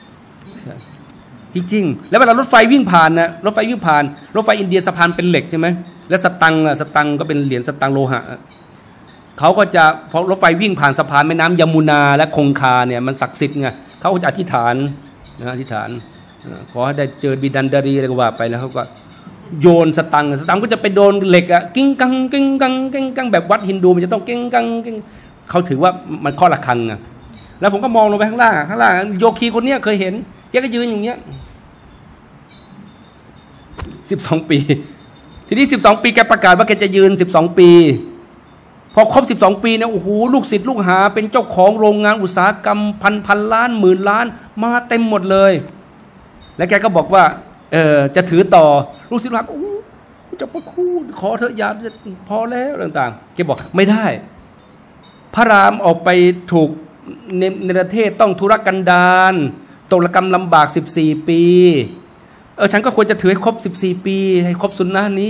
จริงๆแล้วเวลารถไฟวิ่งผ่านนะรถไฟวิ่งผ่านรถไฟอินเดียสะพานเป็นเหล็กใช่ไหมและสตังค์สตังค์ก็เป็นเหรียญสตังค์โลหะเขาก็จะพอรถไฟวิ่งผ่านสะพานแม่น้ำยมุนาและคงคาเนี่ยมันศักดิ์สิทธิ์ไงเขาก็จะอธิษฐานนะอธิษฐานขอให้ได้เจอบิดันดารีอะไรก็ว่าไปแล้วเขาก็โยนสตังค์สตังค์ก็จะไปโดนเหล็กอะกิ้งกังกิ้งกังกิ้งกังแบบวัดฮินดูมันจะต้องกิ้งกังกิ้งเขาถือว่ามันข้อระฆังไงแล้วผมก็มองลงไปข้างล่างข้างล่างโยคีคนนี้เคยเห็นแกก็ยืนอย่างเงี้ยสิบสองปีทีนี้สิบสองปีแกประกาศว่าแกจะยืนสิบสองปีพอครบสิบสองปีเนี่ยโอ้โหลูกศิษย์ลูกหาเป็นเจ้าของโรงงานอุตสาหกรรมพันพันล้านหมื่นล้านมาเต็มหมดเลยแล้วแกก็บอกว่าเออจะถือต่อลูกศิษย์ลูกหาโอ้จะประคุณขอเถอะอย่าพอแล้วต่างๆแกบอกไม่ได้พระรามออกไปถูกในในประเทศต้องธุรกันดารตกระกรรมลำบากสิบสี่ปีเออฉันก็ควรจะถือให้ครบสิบสี่ปีให้ครบสุนนะนี้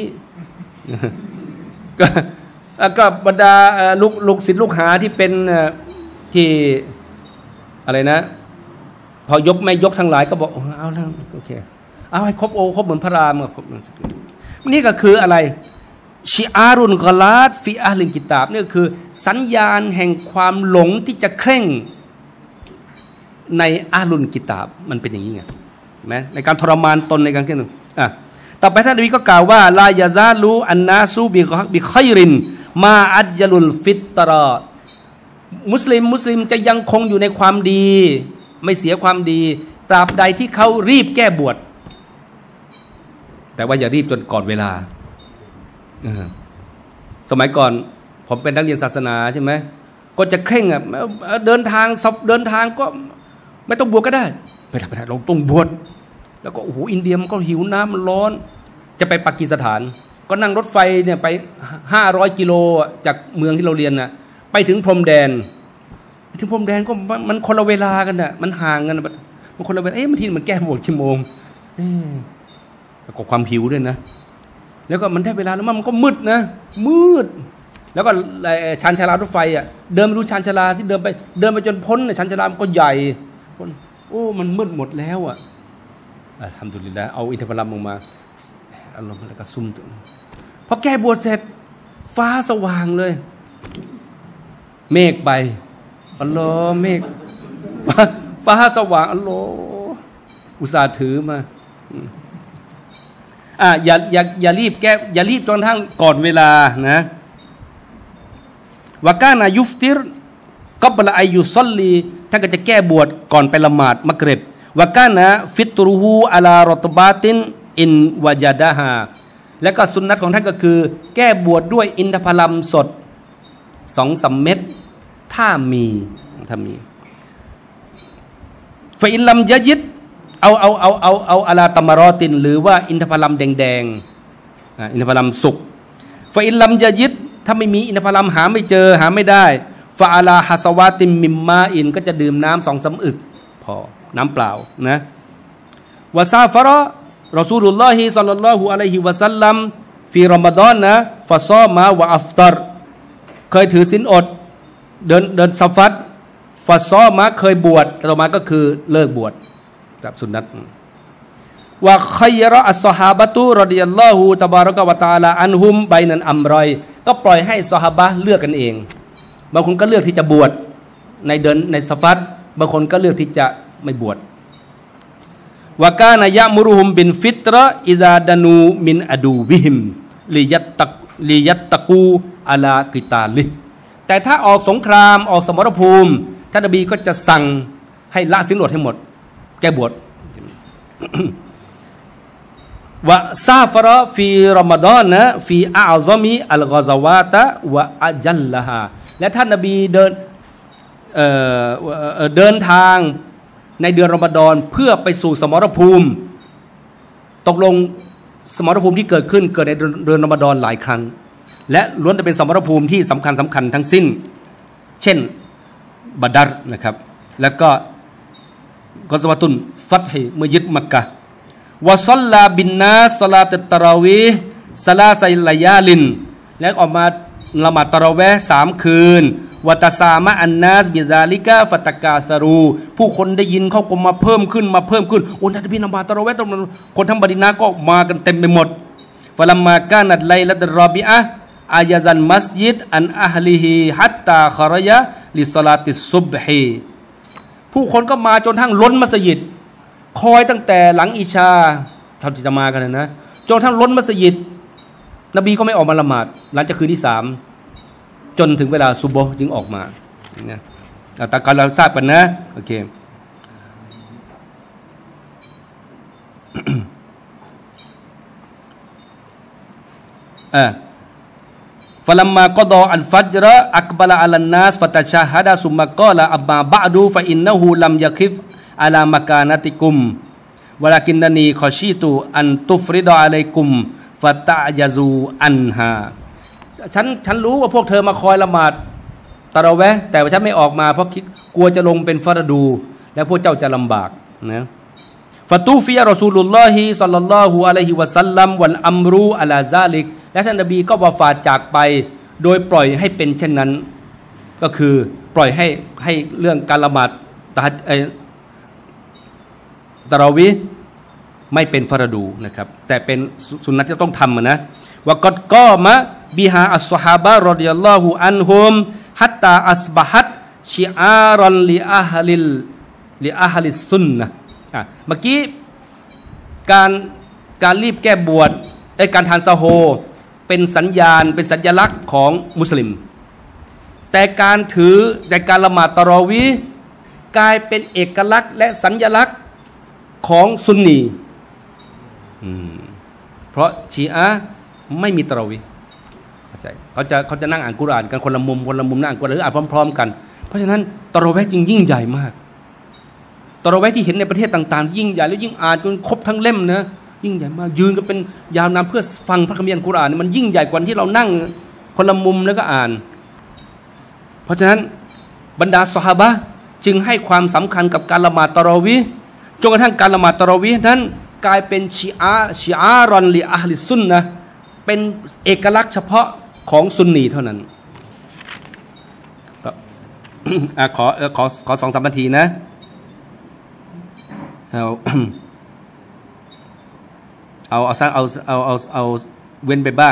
ก็ก็บรรดาลูกลูกศิษย์ลูกหาที่เป็นที่อะไรนะพอยกไม่ยกทั้งหลายก็บอกเอาแล้วโอเคเอาให้ครบโอครบเหมือนพระรามครบนี่ก็คืออะไรชิอารุนกลาดฟิอาลินกิตาบนี่ก็คือสัญญาณแห่งความหลงที่จะเคร่งในอาลุนกิตาบมันเป็นอย่างนี้ไงไหมในการทรมานตนในการเคร่งอ่ะต่อไปท่านนบีก็กล่าวว่าลายาซาลูอันนาซูบิบิคอยรินมาอัจลุลฟิตรอมุสลิมมุสลิมจะยังคงอยู่ในความดีไม่เสียความดีตราบใดที่เขารีบแก้บวชแต่ว่าอย่ารีบจนก่อนเวลาสมัยก่อนผมเป็นนักเรียนศาสนาใช่ไหมก็จะเคร่งอ่ะเดินทางเดินทางก็ไม่ต้องบวชก็ได้ไม่ได้ไม่ได้เราต้องบวชแล้วก็โอ้โหอินเดียมันก็หิวน้ำมันร้อนจะไปปากีสถานก็นั่งรถไฟเนี่ยไปห้าร้อยกิโลจากเมืองที่เราเรียนน่ะไปถึงพรมแดนถึงพรมแดนก็มันคนละเวลากันน่ะมันห่างกันมันคนละเวลาเอ๊ะบางทีมันแก้บวชชั่วโมงเอ๊ะแล้วก็ความหิวด้วยนะแล้วก็มันได้เวลาแล้วมันก็มืดนะมืดแล้วก็ชานชาลารถไฟอ่ะเดินไปดูชานชาลาที่เดินไปเดินไปจนพ้นชานชาลามันก็ใหญ่โอ้มันมืดหมดแล้วอ่ะทำดุลิลละเอาอินทผลัมลงมาอารมณ์แล้วก็ซุ่มพอแก้บวชเสร็จฟ้าสว่างเลยเมฆไปอัลลอฮ์เมฆฟ้าฟ้าสว่างอัลลอฮ์อุตส่าห์ถือมาอ่ะอย่าอย่าอย่ารีบแก้อย่ารีบจนกระทั่งก่อนเวลานะวะกานายุฟติรก็บละอายุซอลลีท่านก็จะแก้บวชก่อนไปละหมาดมักริบวะกานะฟิตรุฮูอะลารอตบาตินอินวะจาดะฮาและก็สุนนัตของท่านก็คือแก้บวชดด้วยอินทผลัมสดสองสามเม็ดถ้ามีถ้ามีฟะอินลัมยะยิดเอาเอาเอาเอาเอาอะลาตมารอตินหรือว่าอินทผลัมแดงๆอินทผลัมสุกฟะอินลัมยะยิดถ้าไม่มีอินทผลัมหาไม่เจอหาไม่ได้ฟาอาลาฮัสวาติมมิมมาอินก็จะดื่มน้ำสองสามอึกพอน้ำเปล่านะวะซาฟะรอรอซูลุลลอฮิศ็อลลัลลอฮุอะลัยฮิวะซัลลัมฟีรอมฎอนนะฟะซอมาวะอัฟตัรเคยถือศีลอดเดินเดินซะฟัดฟะซอมาเคยบวชต่อมาก็คือเลิกบวชจับสุนนัตว่าขัยรออัสซอฮาบะตุรอฎิยัลลอฮุตะบารอกะวะตะอาลาอันฮุมไบนันอัมรอยก็ปล่อยให้ซอฮาบะห์เลือกกันเองบางคนก็เลือกที่จะบวชในเดือนในซะฟัรบางคนก็เลือกที่จะไม่บวชวะกานายะมุรุฮุมบินฟิตรอิซาดานูมินอดูบิฮิมลิยัตตะลิยัตตะกูอะลากิตาลิแต่ถ้าออกสงครามออกสมรภูมิท่านนบีก็จะสั่งให้ละศีลอดให้หมดแก้บวชวะซาฟรอฟีรอมฎอนนะฟีอาซอมีอัลกอซาวาตะวะอัจัลละฮาและท่านนบีเดินเอ่อเดินทางในเดือนรอมฎอนเพื่อไปสู่สมรภูมิตกลงสมรภูมิที่เกิดขึ้นเกิดในเดือนรอมฎอนหลายครั้งและล้วนจะเป็นสมรภูมิที่สำคัญสำคัญทั้งสิ้นเช่นบาดัรนะครับแล้วก็กอซวะตุนฟัตฮิเมื่อยึดมักกะฮ์วะศ็อลลาบินนาสศอลาตุตตะเราะวีฮ์ซะลาซะลายาลินและออกมาละหมาดตะเราะเวห์สามคืนวะตะซามะอันนาสบิซาลิกะฟัตะกาซารูผู้คนได้ยินเขาก็มาเพิ่มขึ้นมาเพิ่มขึ้นโอ้ท่านนบีละหมาดตะเราะเวห์คนทั้งมะดีนะห์ก็มากันเต็มไปหมดฟะลัมมากานัตไลละตุรรอบิอะห์อายะซันมัสยิดอันอะฮลิฮิฮัตตาคอรยะลิศอลาติสซุบฮีผู้คนก็มาจนทั้งล้นมัสยิดคอยตั้งแต่หลังอิชาเท่าที่จะมากันนะจนทั้งล้นมัสยิดนบีก็ไม่ออกมาละหมาดหลังจากคืนที่สามจนถึงเวลาซุบฮ์จึงออกมาเนี่ยแต่การเราทราบกันนะโอเคอ่าฟะลัมมากอฎออัลฟัจรอักบะละอะลันนาสฟะตะชะฮะดะซุมมะกอละอับบาบะดูฟะอินนะฮูลัมยะคิฟอะลามะกานะติกุมวะลากินนานีคอชีตุอันตุฟริดะอะลัยกุมฟะตะญะซูอันฮาฉันฉันรู้ว่าพวกเธอมาคอยละหมาดตะเราะเวห์แต่ว่าฉันไม่ออกมาเพราะคิดกลัวจะลงเป็นฟารดูและพวกเจ้าจะลำบากนะฟะตูฟิยะรอซูลุลลอฮิศ็อลลัลลอฮุอะลัยฮิวะซัลลัมวัลอัมรุอะลาซาลิกและท่านนบีก็วะฟาตจากไปโดยปล่อยให้เป็นเช่นนั้นก็คือปล่อยให้ให้เรื่องการละหมาดตะฮัจญ์ตะเราะวีห์ไม่เป็นฟารดูนะครับแต่เป็นสุนนะที่ต้องทำนะวะกัดกอมะบิฮาอัสซอฮาบะฮ์รอฎิยัลลอฮุอันฮุมฮัตตาอัสบะฮัตชิอารันลิอะฮลิลลิอะฮลิสซุนนะอ่ะเมื่อกี้การการรีบแก้บวชไอ้การทานซะโฮเป็นสัญญาณเป็นสัญลักษณ์ของมุสลิมแต่การถือแต่การละหมาดตะเราะวีห์กลายเป็นเอกลักษณ์และสัญลักษณ์ของซุนนีเพราะชีอะห์ไม่มีตะเราะวีห์เข้าใจเขาจะเขาจะนั่งอ่านกุรอานกันคนละมุมคนละมุมนั่งอ่านกุรอานหรืออ่านพร้อมๆกันเพราะฉะนั้นตะเราะวีห์จึงยิ่งใหญ่มากตะเราะวีห์ที่เห็นในประเทศต่างๆยิ่งใหญ่แล้วยิ่งอ่านจนครบทั้งเล่มนะยิ่งใหญ่มากยืนกันเป็นยาวนานเพื่อฟังพระคัมภีร์อัลกุรอานมันยิ่งใหญ่กว่าที่เรานั่งคนละมุมแล้วก็อ่านเพราะฉะนั้นบรรดาซอฮาบะห์จึงให้ความสำคัญกับการละหมาดตะเราะวีห์จนกระทั่งการละหมาดตะเราะวีห์นั้นกลายเป็นชีอาชีอารอนลิอะฮลิซุนนะห์เป็นเอกลักษณ์เฉพาะของซุนนีเท่านั้นก็ขอขอขอสองสามนาทีนะเอาเอาเอาเอาเอาเอาเอาเว้นไปบ้าง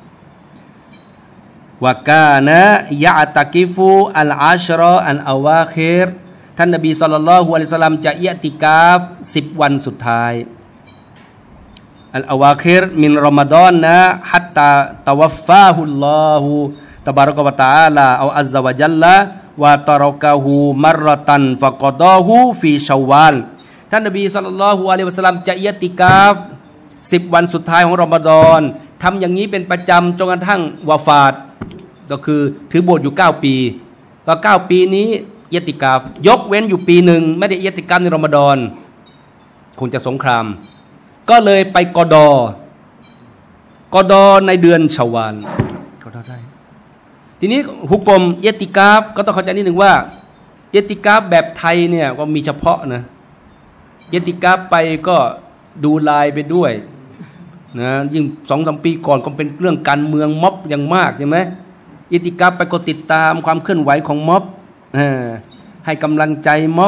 วะกานะยะตะกิฟูอัลอาชรออันอาวาคิรท่านนบีศ็อลลัลลอฮุอะลัยฮิวะซัลลัมจะอิอ์ติกาฟสิบวันสุดท้ายอัลอาวาคิรมินรอมฎอนนะฮัตตาตะวัฟฟาฮุลลอฮุตะบารอกะวะตะอาลาเอาอัซซะวะจัลละวะตะรอกะฮูมัรรตันฟะกอฎอฮูฟีชาววาลท่านนบีศ็อลลัลลอฮุอะลัยฮิวะซัลลัมจะอิอ์ติกาฟสิบวันสุดท้ายของรอมฎอนทำอย่างนี้เป็นประจำจนกระทั่งวะฟาตก็คือถือโบสถ์อยู่เก้าปีก็เก้าปีนี้อิอ์ติกาฟยกเว้นอยู่ปีหนึ่งไม่ได้อิอ์ติกาฟในรอมฎอนคงจะสงครามก็เลยไปกอดอกอดอในเดือนชาวาลกอดอได้ทีนี้ฮุกมอิอ์ติกาฟก็ต้องเข้าใจนิดหนึ่งว่าอิอ์ติกาฟแบบไทยเนี่ยก็มีเฉพาะนะอิอ์ติกาฟไปก็ดูลายไปด้วยนะยิ่งสองสามปีก่อนก็เป็นเรื่องการเมืองม็อบอย่างมากใช่ไหมอิอ์ติกาฟไปก็ติดตามความเคลื่อนไหวของม็อบให้กำลังใจม็อบ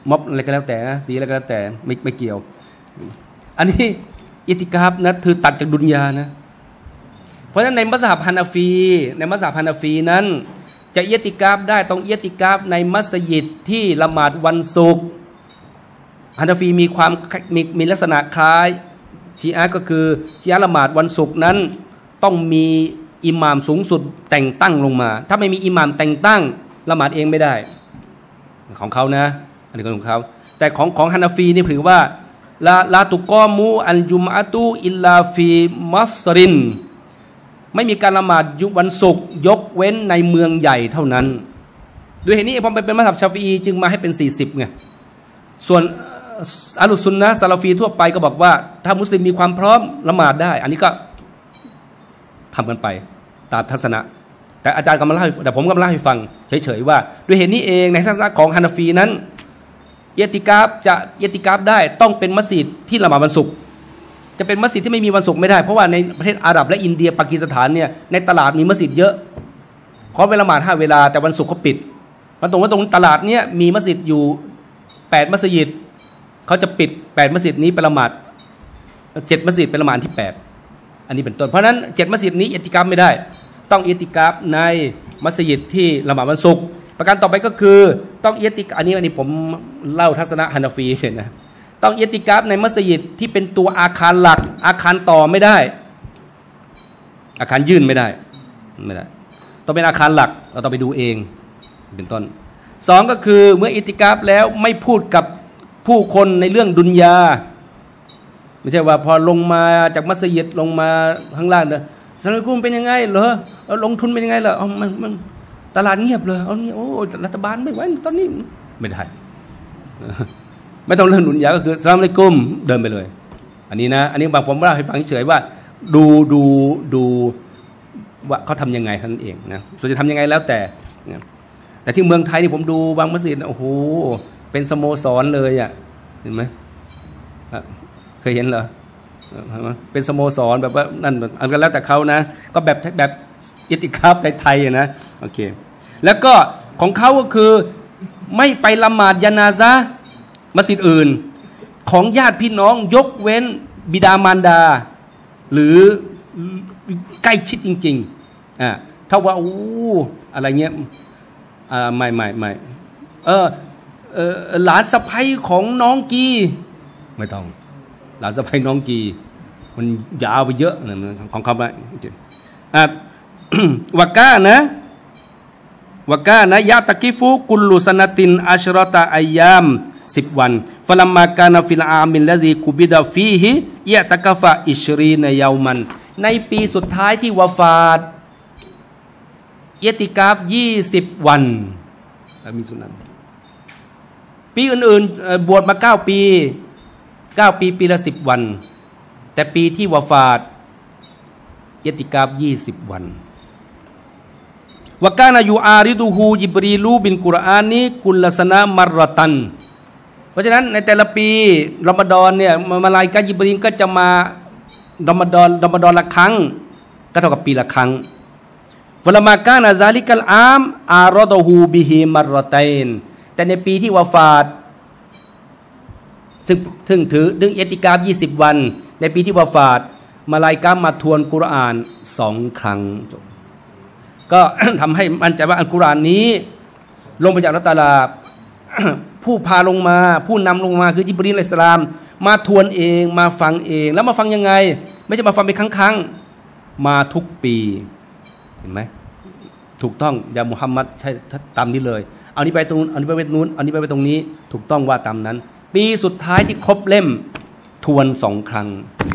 ม็อบอะไรก็แล้วแต่นะสีอะไรก็แล้วแต่ไม่ไม่เกี่ยวอันนี้อิติกาฟนะคือตัดจากดุนยานะเพราะฉะนั้นในมัสยิดฮานาฟีในมัสยิดฮานาฟีนั้นจะอิติกาฟได้ต้องอิติกาฟในมัสยิดที่ละหมาดวันศุกร์ฮานาฟีมีความมีมีลักษณะคล้ายชีอะห์ก็คือชีอะห์ละหมาดวันศุกร์นั้นต้องมีอิหม่ามสูงสุดแต่งตั้งลงมาถ้าไม่มีอิหม่ามแต่งตั้งละหมาดเองไม่ได้ของเขานะอันนี้ของเขาแต่ของของฮานาฟีนี่ถือว่าลาลาตุกอมูอัลจุมอะตุอิลลาฟีมัสรินไม่มีการละหมาดยุวันศุกร์ยกเว้นในเมืองใหญ่เท่านั้นด้วยเหตุนี้พอเป็นมัสยิดชาฟีอีจึงมาให้เป็นสี่สิบไงส่วนอัลลุซุนนะห์ซะลาฟีทั่วไปก็บอกว่าถ้ามุสลิมมีความพร้อมละหมาดได้อันนี้ก็ทำกันไปตามทัศนะแต่อาจารย์กำลังเล่าแต่ผมกำลังเล่าให้ฟังเฉยๆว่าด้วยเหตุนี้เองในทัศนะของฮานาฟีนั้นอิติกาฟจะอิติกาฟได้ต้องเป็นมัสยิดที่ละหมาดวันศุกร์จะเป็นมัสยิดที่ไม่มีวันศุกร์ไม่ได้เพราะว่าในประเทศอาหรับและอินเดียปากีสถานเนี่ยในตลาดมีมัสยิดเยอะขอเวลาละหมาดห้าเวลาแต่วันศุกร์เขาปิดมันตรงว่าตรงตลาดเนี่ยมีมัสยิดอยู่แปดมัสยิดเขาจะปิดแปดมัสยิดนี้ไปละหมาดเจ็ดมัสยิดไปละหมาดที่แปดอันนี้เป็นต้นเพราะฉะนั้นเจ็ดมัสยิดนี้อิติกาฟไม่ได้ต้องอิติกาฟในมัสยิดที่ละหมาดวันศุกร์ประการต่อไปก็คือต้องอิติกาฟอันนี้อันนี้ผมเล่าทัศนะฮานาฟีเห็นนะต้องอิติกาฟในมัสยิดที่เป็นตัวอาคารหลักอาคารต่อไม่ได้อาคารยื่นไม่ได้ไม่ได้ต้องเป็นอาคารหลักเราต้องไปดูเองเป็นต้นสองก็คือเมื่ออิติกาฟแล้วไม่พูดกับผู้คนในเรื่องดุนยาไม่ใช่ว่าพอลงมาจากมัสยิดลงมาข้างล่างเนอะสถานการณ์เป็นยังไงเหรอลงทุนเป็นยังไงเหรอเอามันมันตลาดเงียบเลยเอานี่โอ้รัฐบาลไม่ไหวตอนนี้ไม่ได้ไม่ต้องเรื่องดุนยาก็คือสลามอะลัยกุมเดินไปเลยอันนี้นะอันนี้บางผมเล่าให้ฟังเฉยว่าดูดูดูว่าเขาทำยังไงท่านเองนะส่วนจะทำยังไงแล้วแต่แต่ที่เมืองไทยนี่ผมดูบางมัสยิดโอ้โหเป็นสโมสรเลยอ่ะเห็นไหมเคยเห็นเหรอเป็นสโมสรแบบว่านั่นอันก็แล้วแต่เขานะก็แบบแบบอิติกาฟไทยๆนะโอเคแล้วก็ของเขาก็คือไม่ไปละหมาดญะนาซะห์มัสยิดอื่นของญาติพี่น้องยกเว้นบิดามารดาหรือใกล้ชิดจริงๆอ่าถ้าว่าโอ้อะไรเงี้ยอ่าไม่ไม่ไม่เออเออหลานสะใภ้ของน้องกีไม่ต้องหลานสะใภ้น้องกีมันยาวไปเยอะนะของเขาไปอ่ะวาก้านะวาก้านะยะตะกิฟุกุลลุสนาตินอัชรอตะอัยยามสิบวันฟะลัมมากานะฟิลอามิลละซีกุบิดะฟีฮิยะตะกะฟะอิชรีนะยามันในปีสุดท้ายที่วะฟาตอิติกาฟยี่สิบวันแต่มีสุนันปีอื่นๆบวชมาเก้าปีเก้าปีปีละสิบวันแต่ปีที่วะฟาตอิติกาฟยี่สิบวันวะกานะยูอาริดูฮูญิบรีลูบินกุรอานีกุลสนะมัรรตันเพราะฉะนั้นในแต่ละปีรอมฎอนเนี่ยมาลาอิกะฮ์ญิบรีลก็จะมารอมฎอนรอมฎอนละครั้งก็เท่ากับปีละครั้งวะลามากานะซาลิกัลอามอารอดะฮูบิฮิมัรรตัยนแต่ในปีที่วะฟาตซึ่งถึงถือถึงอิติกาฟยี่สิบวันในปีที่วะฟาตมาลาอิกะฮ์มาทวนกุรอานสองครั้งจบก็ ทำให้มั่นใจว่าอัลกุรอานนี้ลงมาจากอัลเลาะห์ตะอาลาผู้พาลงมาผู้นำลงมาคือญิบรีลอะลัยฮิสสลามมาทวนเองมาฟังเองแล้วมาฟังยังไงไม่ใช่มาฟังเป็นครั้งๆมาทุกปีเห็นไหมถูกต้องอย่ามุฮัมมัดใช่ตามนี้เลยเอานี้ไปตรงนู้นเอานี้ไปตรงนู้นเอานี้ไปตรงนี้ถูกต้องว่าตามนั้นปีสุดท้ายที่ครบเล่มทวนสองครั้ง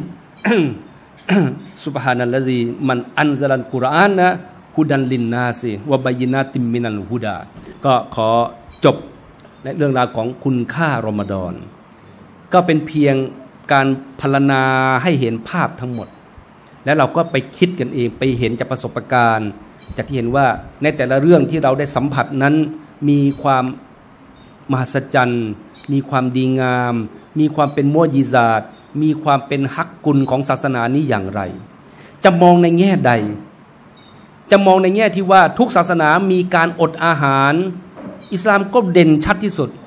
ซุบฮานัลลอฮีมันอันซะลัลกุรอานนะฮุดันลินนาซิวะบัยนาติมมินัลฮุดาก็ขอจบในเรื่องราวของคุณค่ารอมฎอนก็เป็นเพียงการพรรณนาให้เห็นภาพทั้งหมดแล้วเราก็ไปคิดกันเองไปเห็นจากประสบการณ์จากที่เห็นว่าในแต่ละเรื่องที่เราได้สัมผัสนั้นมีความมหัศจรรย์มีความดีงามมีความเป็นมุอ์ญิซาตมีความเป็นฮักกุลของศาสนานี้อย่างไรจะมองในแง่ใดจะมองในแง่ที่ว่าทุกศาสนามีการอดอาหารอิสลามก็เด่นชัดที่สุด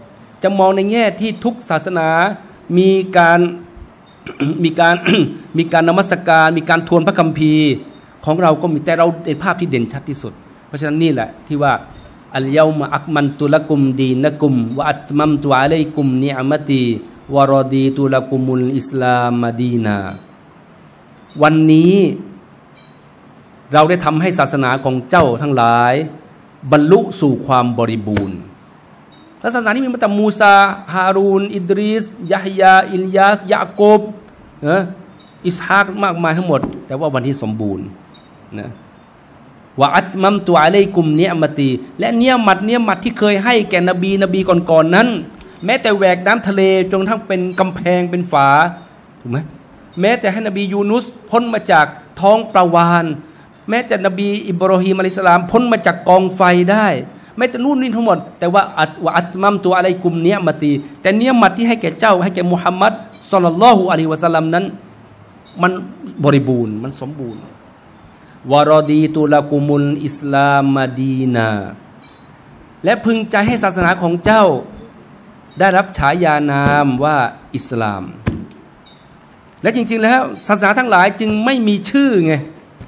จะมองในแง่ที่ทุกศาสนามีการ มีการมีการนมัสการมีการทวนพระคัมภีร์ของเราก็มีแต่เราในภาพที่เด่นชัดที่สุดเพราะฉะนั้นนี่แหละที่ว่าอัลยามาอักมันตุลกุมดีนกุมวะอัตมัมตุอะลัยกุมนิอ์มะตีวะรอดีตุลกุมุลอิสลามมะดีนาวันนี้เราได้ทำให้ศาสนาของเจ้าทั้งหลายบรรลุสู่ความบริบูรณ์ศาสนานี้มีมาตั้งมูซาฮารูนอิดริสยะฮยาอิลยาสยะโกบนะอิสฮากมากมายทั้งหมดแต่ว่าวันที่สมบูรณ์นะวะอัตมัมตุอะลัยกุมเนียมตีและเนียมัดเนียมัดที่เคยให้แก่นบีนบีก่อนๆนั้นแม้แต่แหวกน้ำทะเลจนทั้งเป็นกำแพงเป็นฝาถูกไหมแม้แต่ให้นบียูนุสพ้นมาจากท้องปลาวาฬแม้แต่นบีอิบรอฮีมอะลัยฮิสสลามพ้นมาจากกองไฟได้แม้แต่นู่นนี่ทั้งหมดแต่ว่าอัตวะอัตมัมตุอะลัยกุมเนียมตีแต่เนียมัดที่ให้แก่เจ้าให้แก่มุฮัมมัดศ็อลลัลลอฮุอะลัยฮิวะซัลลัมนั้นมันบริบูรณ์มันสมบูรณ์วารอดีตุลากุมุลอิสลามมะดีนาและพึงใจให้ศาสนาของเจ้าได้รับฉายานามว่าอิสลามและจริงๆแล้วศาสนาทั้งหลายจึงไม่มีชื่อไง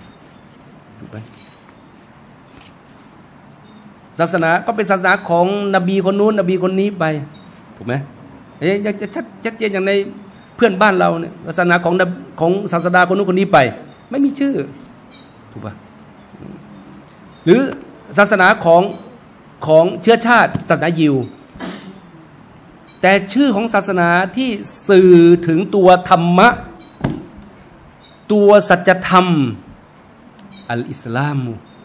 ศาสนาก็เป็นศาสนาของนบีคนนู้นนบีคนนี้ไปถูกไหมอยากจะชัดชัดเจนอย่างในเพื่อนบ้านเราเนี่ยศาสนาของของศาสดาคนนู้นคนนี้ไปไม่มีชื่อถูกปะหรือศาสนาของของเชื้อชาติศาสนายิวแต่ชื่อของศาสนาที่สื่อถึงตัวธรรมะตัวสัจธรรมอัลอิสลาม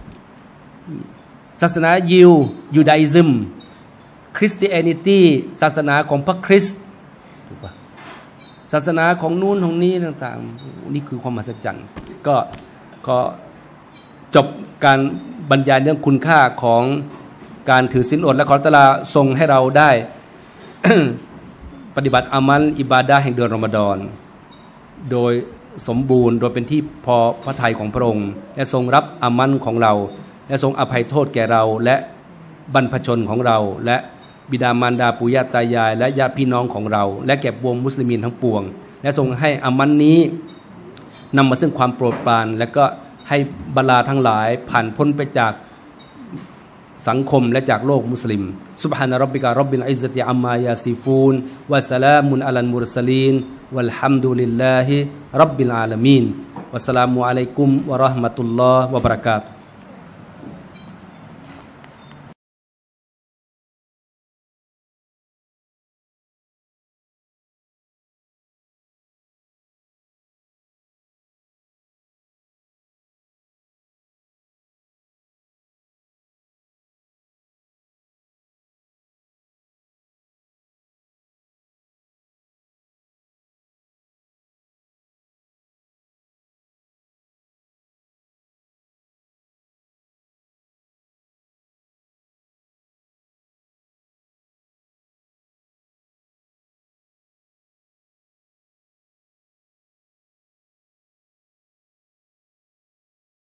ศาสนายิวยูดาอิซึมคริสเตียนิตี้ศาสนาของพระคริสต์ถูกปะศาสนาของนู้นของนี้ต่างๆนี่คือความมหัศจรรย์ก็ก็จบการบรรยายเรื่องคุณค่าของการถือศีลอดและขออัลเลาะห์ตะอาลาทรงให้เราได้ ปฏิบัติอามัลอิบาดะห์แห่งเดือนรอมฎอนโดยสมบูรณ์โดยเป็นที่พอพระทัยของพระองค์และทรงรับอามัลของเราและทรงอภัยโทษแก่เราและบรรพชนของเราและบิดามารดาปู่ย่าตายายและญาติพี่น้องของเราและแก่ปวงมุสลิมีนทั้งปวงและทรงให้อามัลนี้นำมาซึ่งความโปรดปรานและก็ให้บรรดาทั้งหลายผ่านพ้นไปจากสังคมและจากโลกมุสลิมซุบฮานะร็อบบิกะร็อบบิลอิซซะติอัมมายาซิฟูนวะสลามุนอะลัลมุรซะลีนวัลฮัมดุลิลลาฮิร็อบบิลอาละมีนวัสสลามุอะลัยกุมวะเราะห์มะตุลลอฮ์วะบะเราะกาตุฮ์